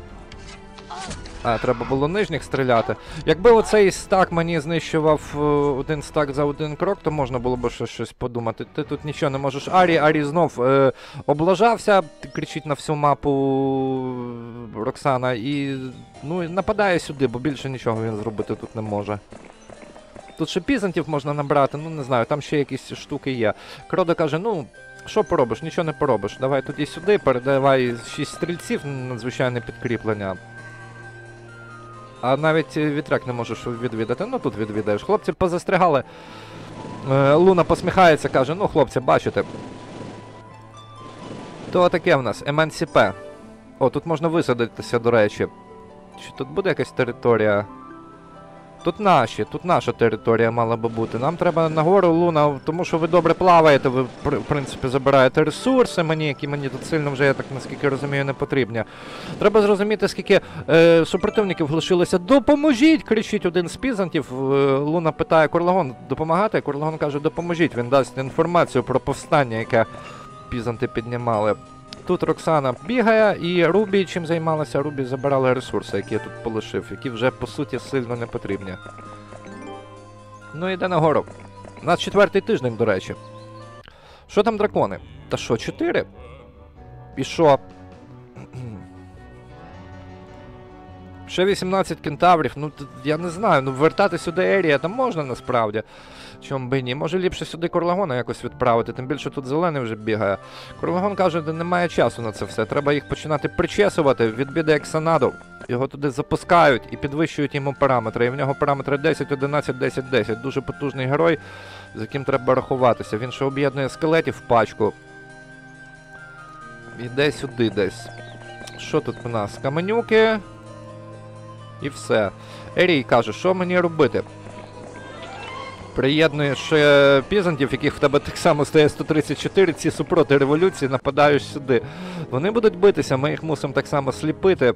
А, треба було нижніх стріляти. Якби оцей стак мені знищував один стак за один крок, то можна було б щось подумати. Ти тут нічого не можеш. Арі знов облажався, кричить на всю мапу Роксана і ну, нападає сюди, бо більше нічого він зробити тут не може. Тут ще пізантів можна набрати, ну не знаю, там ще якісь штуки є. Кродо каже, ну, що поробиш, нічого не поробиш. Давай тоді сюди, передавай 6 стрільців, надзвичайне підкріплення. А навіть вітряк не можеш відвідати, ну тут відвідаєш. Хлопці позастрягали. Луна посміхається, каже, ну хлопці, бачите. То таке в нас, МНСП. О, тут можна висадитися, до речі. Чи тут буде якась територія? Тут наша територія мала би бути. Нам треба нагору, Луна, тому що ви добре плаваєте, ви, в принципі, забираєте ресурси мені, які мені тут сильно вже, я так наскільки розумію, не потрібні. Треба зрозуміти, скільки супротивників лишилося. Допоможіть! Кричить один з пізантів. Луна питає Корлагон, допомагати? Корлагон каже, допоможіть. Він дасть інформацію про повстання, яке пізанти піднімали. Тут Роксана бігає, і Рубі чим займалася? Рубі забирала ресурси, які я тут полишив, які вже, по суті, сильно не потрібні. Ну, йде нагору. У нас 4-й тиждень, до речі. Що там дракони? Та що, 4? І що? Ще 18 кентаврів, ну, я не знаю, ну, вертати сюди Ерія там можна, насправді. Чому би ні? Може ліпше сюди Корлагона якось відправити, тим більше тут зелений вже бігає. Корлагон каже, що немає часу на це все, треба їх починати причесувати, відбіде Ксанаду. Його туди запускають і підвищують йому параметри. І в нього параметри 10, 11, 10, 10. Дуже потужний герой, з яким треба рахуватися. Він ще об'єднує скелетів в пачку. Іде сюди десь. Що тут у нас? Каменюки. І все. Ерій каже, що мені робити? Приєднуєш пізантів, яких в тебе так само стає 134, ці супроти революції, нападаєш сюди. Вони будуть битися, ми їх мусимо так само сліпити.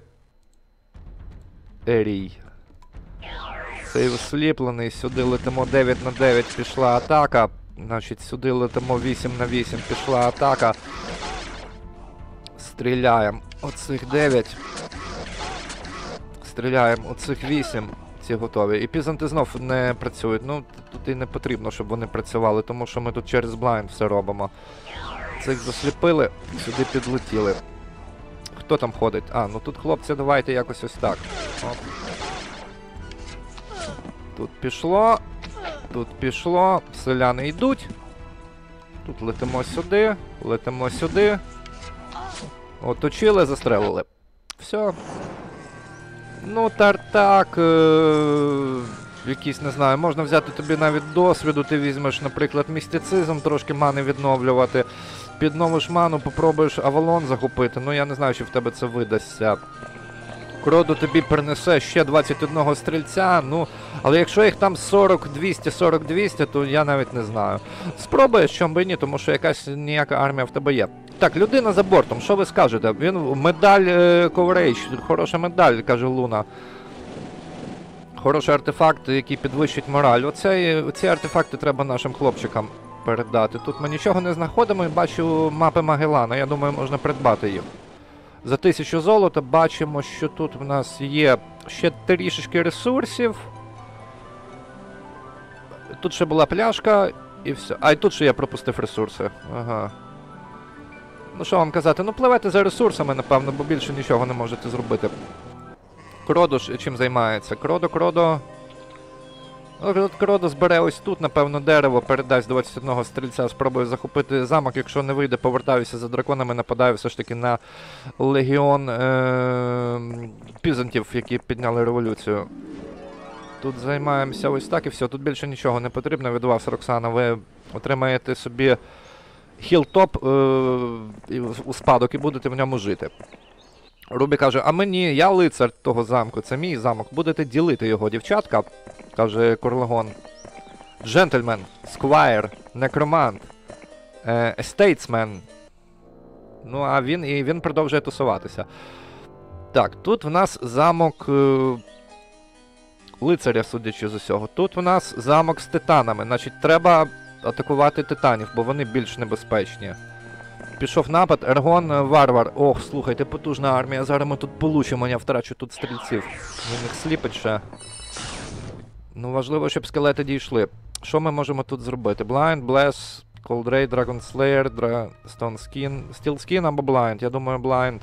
Ерій. Цей осліплений, сюди летимо 9 на 9, пішла атака. Значить, сюди летимо 8 на 8, пішла атака. Стріляємо оцих 9. Стріляємо оцих 8. Ці готові. І пізанти знов не працюють. Ну, тут і не потрібно, щоб вони працювали, тому що ми тут через блайнд все робимо. Цих засліпили, сюди підлетіли. Хто там ходить? А, ну тут, хлопці, давайте якось ось так. Оп. Тут пішло. Тут пішло. Селяни йдуть. Тут летимо сюди. Летимо сюди. Оточили, застрелили. Все. Ну, тартак, якийсь, не знаю, можна взяти тобі навіть досвіду, ти візьмеш, наприклад, містицизм, трошки мани відновлювати, підновиш ману, попробуєш Авалон захопити, ну я не знаю, чи в тебе це видасться. Кроду тобі принесе ще 21 стрільця, ну, але якщо їх там 40-200, то я навіть не знаю. Спробуєш, чому би ні, тому що якась ніяка армія в тебе є. Так, людина за бортом, що ви скажете? Він медаль Coverage, хороша медаль, каже Луна. Хороший артефакт, який підвищить мораль. Оці артефакти треба нашим хлопчикам передати. Тут ми нічого не знаходимо і бачу мапи Магеллана, я думаю, можна придбати їх. За 1000 золота бачимо, що тут в нас є ще трішечки ресурсів. Тут ще була пляшка і все. А, і тут ще я пропустив ресурси. Ага. Ну що вам казати, ну пливете за ресурсами, напевно, бо більше нічого не можете зробити. Кродо ж чим займається? Кродо... Кродо збере ось тут, напевно, дерево, передасть 21 стрільця, спробує захопити замок, якщо не вийде, повертаюся за драконами, нападаю все ж таки на легіон пізантів, які підняли революцію. Тут займаємося ось так і все, тут більше нічого не потрібно від вас, Роксана, ви отримаєте собі хіл-топ у спадок і будете в ньому жити. Рубі каже, а мені, я лицар того замку, це мій замок, будете ділити його, дівчатка, каже Курлегон. Джентльмен, сквайр, некромант, естейтсмен. Ну, а він продовжує тусуватися. Так, тут в нас замок лицаря, судячи з усього. Тут в нас замок з титанами, значить, треба атакувати титанів, бо вони більш небезпечні. Пішов напад, Ергон, варвар. Ох, слухайте, потужна армія, зараз ми тут получимо, я втрачу тут стрільців. Він їх сліпить ще. Ну, важливо, щоб скелети дійшли. Що ми можемо тут зробити? Blind, Bless, Cold Ray, Dragon Slayer, Stone Skin. Steel Skin або Blind? Я думаю, Blind.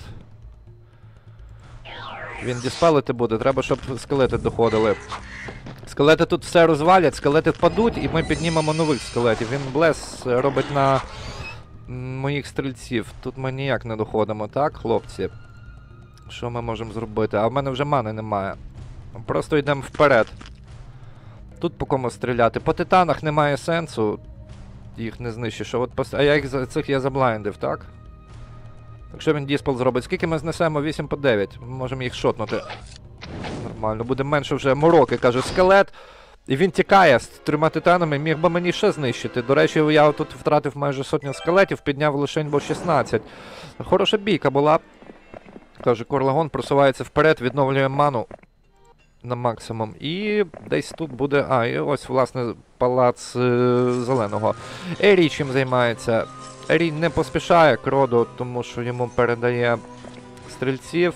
Він діспелити буде, треба, щоб скелети доходили. Скелети тут все розвалять, скелети впадуть, і ми піднімемо нових скелетів. Він Bless робить на моїх стрільців. Тут ми ніяк не доходимо, так, хлопці? Що ми можемо зробити? А в мене вже мани немає. Просто йдемо вперед. Тут по кому стріляти. По титанах немає сенсу. Їх не знищиш. А я їх цих я заблайндив, так? Якщо він діспел зробить, скільки ми знесемо? 8 по 9. Ми можемо їх шотнути. Нормально. Буде менше вже мороки, каже скелет. І він тікає з 3 титанами, міг би мені ще знищити. До речі, я тут втратив майже сотню скелетів, підняв лишень бо 16. Хороша бійка була. Каже, Курлегон просувається вперед, відновлює ману на максимум. І десь тут буде... А, і ось, власне, палац зеленого. Ерій чим займається? Ерій не поспішає Кроду, тому що йому передає стрільців.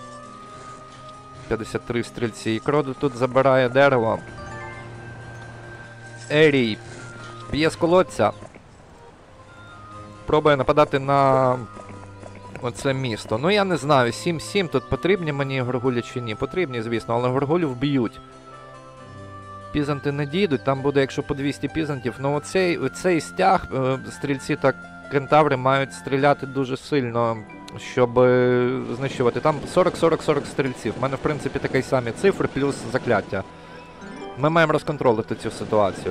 53 стрільці. І Кроду тут забирає дерево. Ерій п'є з колодця. Пробує нападати на оце місто. Ну я не знаю, 7-7 тут потрібні мені горгулі чи ні. Потрібні, звісно, але горгулів вб'ють. Пізанти не дійдуть, там буде, якщо по 200 пізантів. Ну оцей стяг, стрільці та кентаври мають стріляти дуже сильно, щоб знищувати. Там 40-40-40 стрільців. У мене, в принципі, такі самі цифри, плюс закляття. Ми маємо розконтролити цю ситуацію.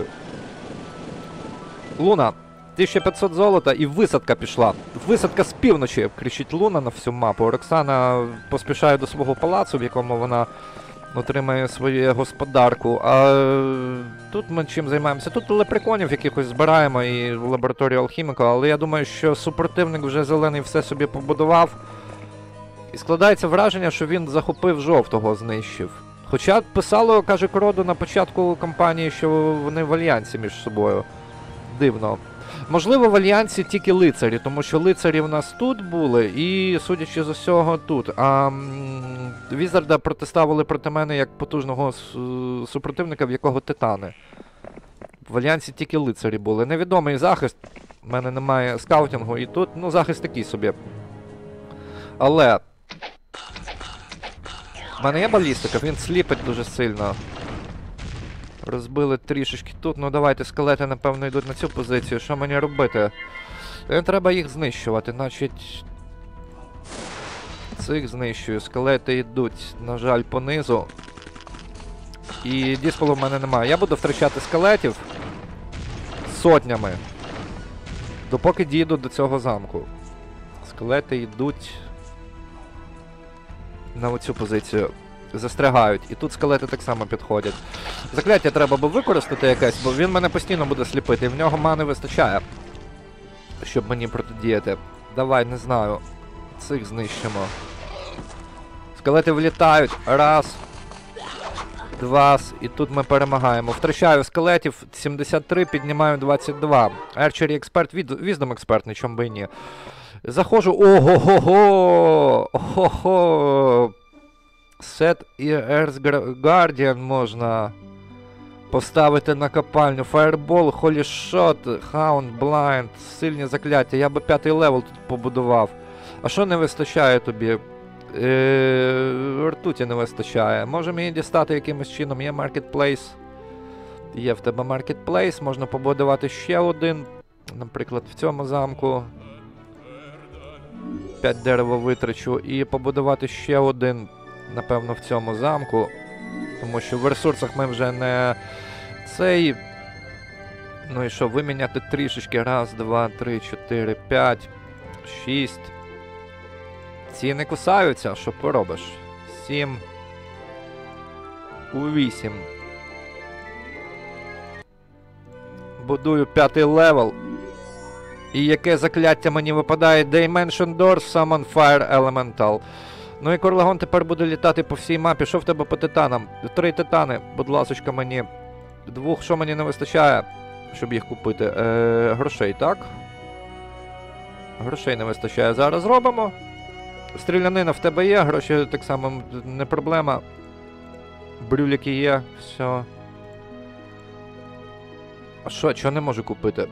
Луна, 1500 золота і висадка пішла. Висадка з півночі, кричить Луна на всю мапу. Роксана поспішає до свого палацу, в якому вона отримає свою господарку. А тут ми чим займаємося? Тут лепреконів якихось збираємо і в лабораторію алхіміка, але я думаю, що супротивник вже зелений все собі побудував. І складається враження, що він захопив жовтого, знищив. Хоча писало, каже Кроду, на початку кампанії, що вони в альянсі між собою. Дивно. Можливо, в Альянсі тільки лицарі, тому що лицарі в нас тут були, і, судячи з усього, тут. А Візарда протиставили проти мене як потужного супротивника, в якого титани. В Альянсі тільки лицарі були. Невідомий захист, в мене немає скаутингу, і тут, ну, захист такий собі. Але в мене є балістика, він сліпить дуже сильно. Розбили трішечки тут, ну давайте, скелети, напевно, йдуть на цю позицію. Що мені робити? Треба їх знищувати, значить... Цих знищую, скелети йдуть, на жаль, понизу. І діспелу в мене немає. Я буду втрачати скелетів сотнями, допоки дійду до цього замку. Скелети йдуть на оцю позицію. Застрягають. І тут скелети так само підходять. Закляття треба би використати якесь, бо він мене постійно буде сліпити. І в нього мани вистачає, щоб мені протидіяти. Давай, не знаю. Цих знищимо. Скелети влітають. Раз. Два. І тут ми перемагаємо. Втрачаю скелетів. 73, піднімаю 22. Archery експерт, Wisdom експерт, нічому би і ні. Заходжу. Ого-го-го! Ого-го! Set і Earth Guardian можна поставити на копальню. Fireball, Holy Shot, Hound, Blind, сильні закляття. Я би 5-й левел тут побудував. А що не вистачає тобі? Ртуті не вистачає. Може мені дістати якимось чином. Є Marketplace. Є в тебе Marketplace. Можна побудувати ще один. Наприклад, в цьому замку. 5 дерева витрачу. І побудувати ще один. Напевно, в цьому замку. Тому що в ресурсах ми вже не цей. Ну і що, виміняти трішечки. Раз, два, три, 4, 5, 6. Ці не кусаються, що поробиш? 7. У 8. Будую 5-й левел. І яке закляття мені випадає? Dimension Doors, Summon Fire Elemental. Ну і Корлагон тепер буде літати по всій мапі. Що в тебе по титанам? 3 титани, будь ласочка, мені. 2, що мені не вистачає, щоб їх купити? Грошей, так? Грошей не вистачає. Зараз зробимо. Стрілянина в тебе є, гроші так само не проблема. Брюліки є, все. А що, чого не можу купити?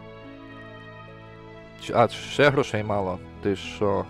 А, ще грошей мало. Ти що?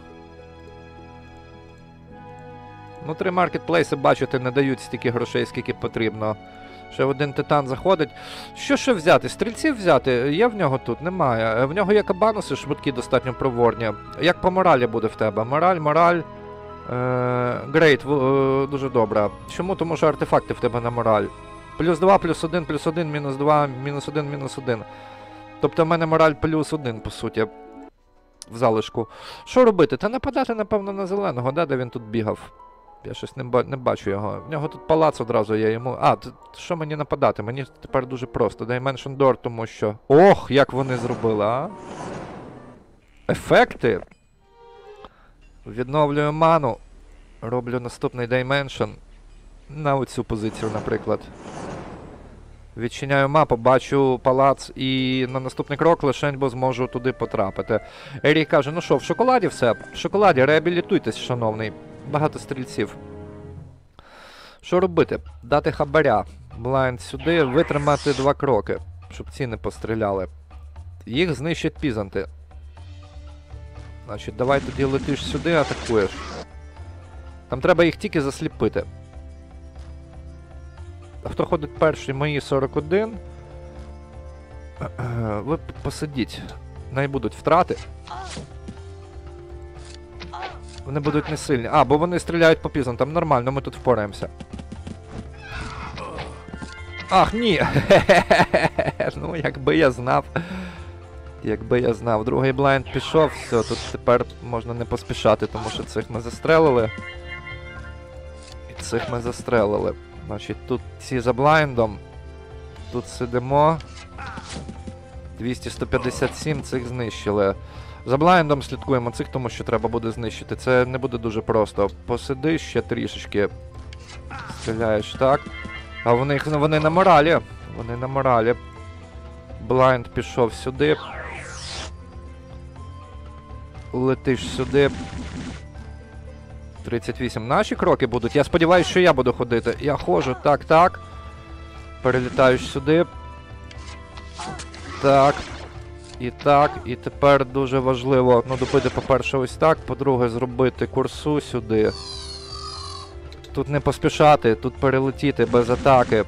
Ну, 3 маркетплейси, бачите, не дають стільки грошей, скільки потрібно. Ще один титан заходить. Що ще взяти? Стрільців взяти? Є в нього тут? Немає. В нього є кабануси, швидкі, достатньо проворні. Як по моралі буде в тебе? Мораль. Грейт, дуже добре. Чому? Тому що артефакти в тебе на мораль. Плюс 2, плюс 1, плюс 1, мінус 2, мінус 1, мінус 1. Тобто в мене мораль плюс 1, по суті. В залишку. Що робити? Та нападати, напевно, на зеленого, да, де він тут бігав. Я щось не бачу його. В нього тут палац одразу є йому. А, що мені нападати? Мені тепер дуже просто. Dimension Door, тому що... Ох, як вони зробили, а? Ефекти. Відновлюю ману. Роблю наступний Dimension. На оцю позицію, наприклад. Відчиняю мапу, бачу палац і на наступний крок лишень, бо зможу туди потрапити. Ерій каже, ну що, в шоколаді все? В шоколаді, реабілітуйтесь, шановний. Багато стрільців. Що робити? Дати хабаря. Блайнд сюди, витримати 2 кроки, щоб ці не постріляли. Їх знищать пізанти. Значить, давай тоді летиш сюди, атакуєш. Там треба їх тільки засліпити. А хто ходить перший? Мої 41. Ви посидіть. Не будуть втрати. Вони будуть не сильні. А, бо вони стріляють по пізантам. Нормально, ми тут впораємося. Ах, ні! Ну, якби я знав. Якби я знав. Другий блайнд пішов, все, тут тепер можна не поспішати, тому що цих ми застрелили. І цих ми застрелили. Значить, тут ці за блайндом. Тут сидимо. 200-157, цих знищили. За блайндом слідкуємо цих, тому що треба буде знищити. Це не буде дуже просто. Посиди ще трішечки. Стріляєш так. А вони на моралі. Вони на моралі. Блайнд пішов сюди. летиш сюди. 38. Наші кроки будуть. Я сподіваюся, що я буду ходити. Я ходжу. Так, так. Перелітаю сюди. Так. І так. І тепер дуже важливо, ну, добити, по-перше, ось так. По-друге, зробити курсу сюди. Тут не поспішати. Тут перелетіти без атаки.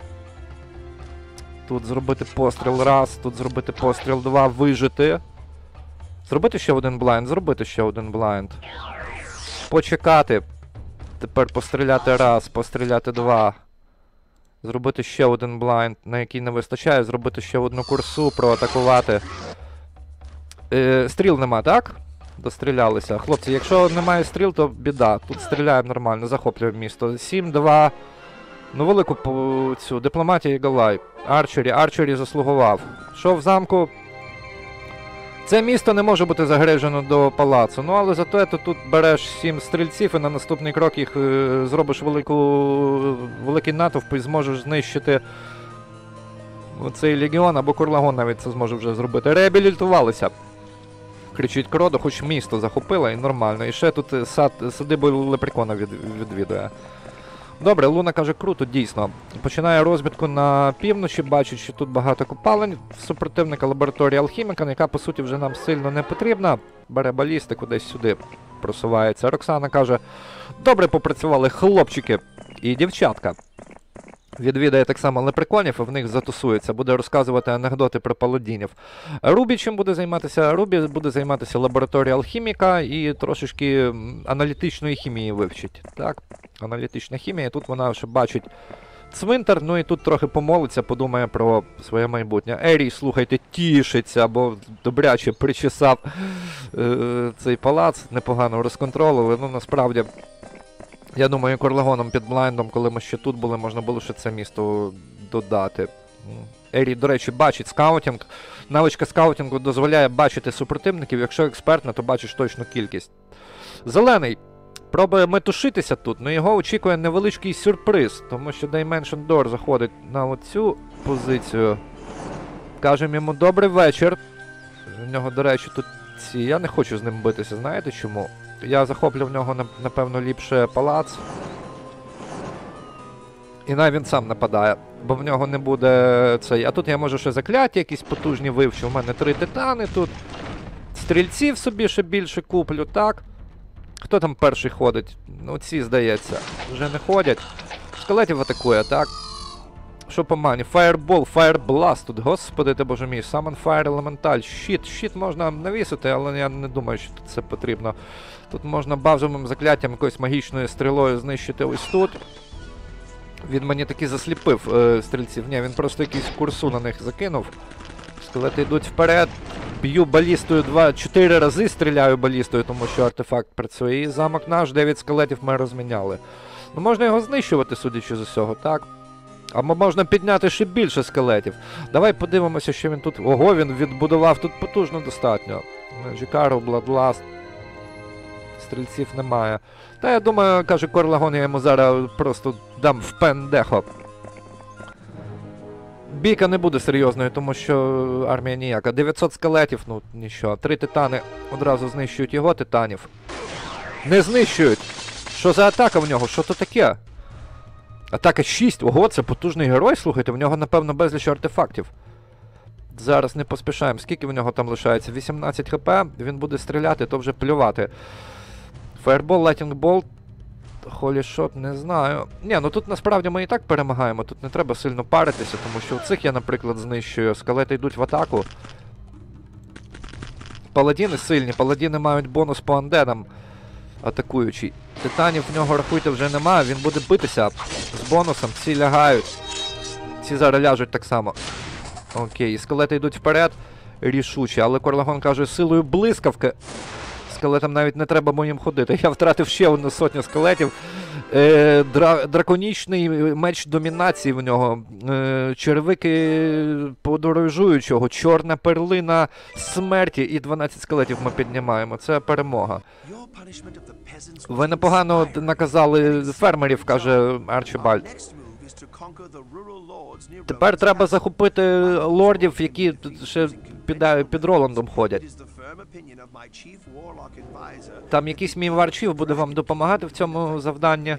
Тут зробити постріл раз. Тут зробити постріл два. Вижити. Зробити ще один блайнд. Зробити ще один блайнд. Почекати. Тепер постріляти раз, постріляти два. Зробити ще один блайнд, на який не вистачає. Зробити ще одну курсу, проатакувати. Стріл нема, так? Дострілялися. Хлопці, якщо немає стріл, то біда. Тут стріляємо нормально, захоплюємо місто. 7-2. Ну, велику цю дипломатію і Галай. Арчері заслугував. Що в замку? Це місто не може бути загрежено до палацу, ну але зато тут береш 7 стрільців і на наступний крок їх зробиш великий натовп і зможеш знищити цей легіон, або Курлагон навіть це зможе вже зробити. Реабілітувалися. Кричить Кродо, хоч місто захопила і нормально. І ще тут садибу Лепрекона відвідує. Добре, Луна каже, круто, дійсно. Починає розвідку на півночі, бачить, що тут багато копалень. Супротивника лабораторія алхіміка, яка, по суті, вже нам сильно не потрібна. Бере балістику, десь сюди просувається. Роксана каже, добре попрацювали хлопчики і дівчатка. Відвідає так само лепреконів, і в них затусується. Буде розказувати анекдоти про паладінів. Рубі чим буде займатися? Рубі буде займатися лабораторією алхіміка і трошечки аналітичної хімії вивчить. Так, аналітична хімія. Тут вона ще бачить цвинтар, ну і тут трохи помолиться, подумає про своє майбутнє. Ерій, слухайте, тішиться, бо добряче причесав цей палац, непогано розконтролили. Ну, насправді... Я думаю, Корлагоном під блайндом, коли ми ще тут були, можна було ще це місто додати. Ері, до речі, бачить скаутінг. Навичка скаутінгу дозволяє бачити супротивників. Якщо експертна, то бачиш точну кількість. Зелений пробує метушитися тут, але його очікує невеличкий сюрприз, тому що Dimension Door заходить на оцю позицію. Кажемо йому добрий вечір. У нього, до речі, тут ці... Я не хочу з ним битися, знаєте чому? Я захоплю в нього, напевно, ліпше палац. І навіть він сам нападає, бо в нього не буде цей. А тут я можу ще закляття якісь потужні вивчу. У мене 3 титани тут. Стрільців собі ще більше куплю, так? Хто там перший ходить? Ну, ці, здається, вже не ходять. Скелетів атакує, так? Що по мані? Fireball, Fireblast тут, господи ти боже мій, Summon Fire Elemental, щит можна навісити, але я не думаю, що тут це потрібно. Тут можна базовим закляттям якоюсь магічною стрілою знищити ось тут. Він мені таки засліпив стрільців, ні, він просто якийсь курсу на них закинув. Скелети йдуть вперед, б'ю балістою 4 рази стріляю балістою, тому що артефакт працює. І замок наш, 9 скелетів ми розміняли. Ну можна його знищувати, судячи з усього, так? Або можна підняти ще більше скелетів. Давай подивимося, що він тут... Ого, він відбудував тут потужно достатньо. Джікару, Бладласт. Стрільців немає. Та я думаю, каже Корлагон, я йому зараз просто дам в пендехо. Бійка не буде серйозною, тому що армія ніяка. 900 скелетів, ну нічого. 3 титани одразу знищують його титанів. Не знищують! Що за атака в нього? Що то таке? Атака 6. Ого, це потужний герой, слухайте, в нього, напевно, безліч артефактів. Зараз не поспішаємо. Скільки в нього там лишається? 18 хп, він буде стріляти, то вже плювати. Fireball, Lightning Bolt, Holy Shot, не знаю. Ні, ну тут насправді ми і так перемагаємо, тут не треба сильно паритися, тому що в цих я, наприклад, знищую. Скелети йдуть в атаку. Паладіни сильні, паладіни мають бонус по андедам. Атакуючий. Титанів в нього, рахуйте, вже немає, він буде битися з бонусом, ці лягають. Ці зараз ляжуть так само. Окей, скелети йдуть вперед, рішуче, але Корлагон каже, силою блискавки. Скелетам навіть не треба моїм ходити. Я втратив ще 100 скелетів. Драконічний меч домінації в нього. Черевики подорожуючого. Чорна перлина смерті. І 12 скелетів ми піднімаємо. Це перемога. Ви непогано наказали фермерів, каже Арчібальд. Тепер треба захопити лордів, які тут ще під Роландом ходять. Там якийсь мій варчів буде вам допомагати в цьому завданні.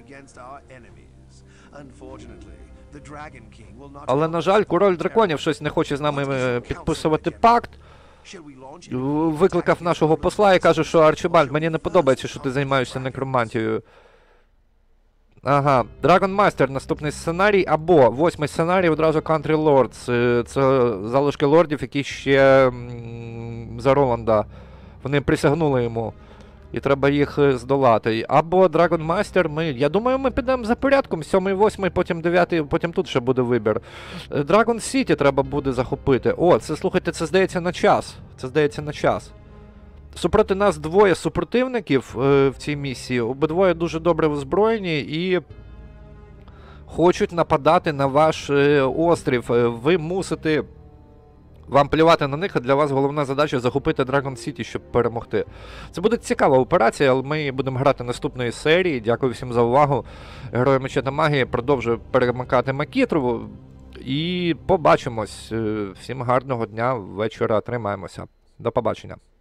Але, на жаль, король драконів щось не хоче з нами підписувати пакт. Викликав нашого посла і каже, що Арчибальд, мені не подобається, що ти займаєшся некромантією. Ага, Dragon Master, наступний сценарій, або 8-й сценарій одразу Country Lords. Це залишки лордів, які ще за Роланда. Вони присягнули йому. І треба їх здолати. Або Dragon Master, я думаю, ми підемо за порядком. 7-й, 8-й, потім 9-й, потім тут ще буде вибір. Dragon City треба буде захопити. О, це, слухайте, це здається на час. Це здається на час. Супроти нас двоє супротивників в цій місії. Обидвоє дуже добре озброєні і хочуть нападати на ваш острів. Ви мусите... Вам плювати на них, а для вас головна задача захопити Dragon City, щоб перемогти. Це буде цікава операція, але ми будемо грати наступної серії. Дякую всім за увагу. Герої Меча та Магії продовжує перемикати Макітру. І побачимось. Всім гарного дня, вечора. Тримаємося. До побачення.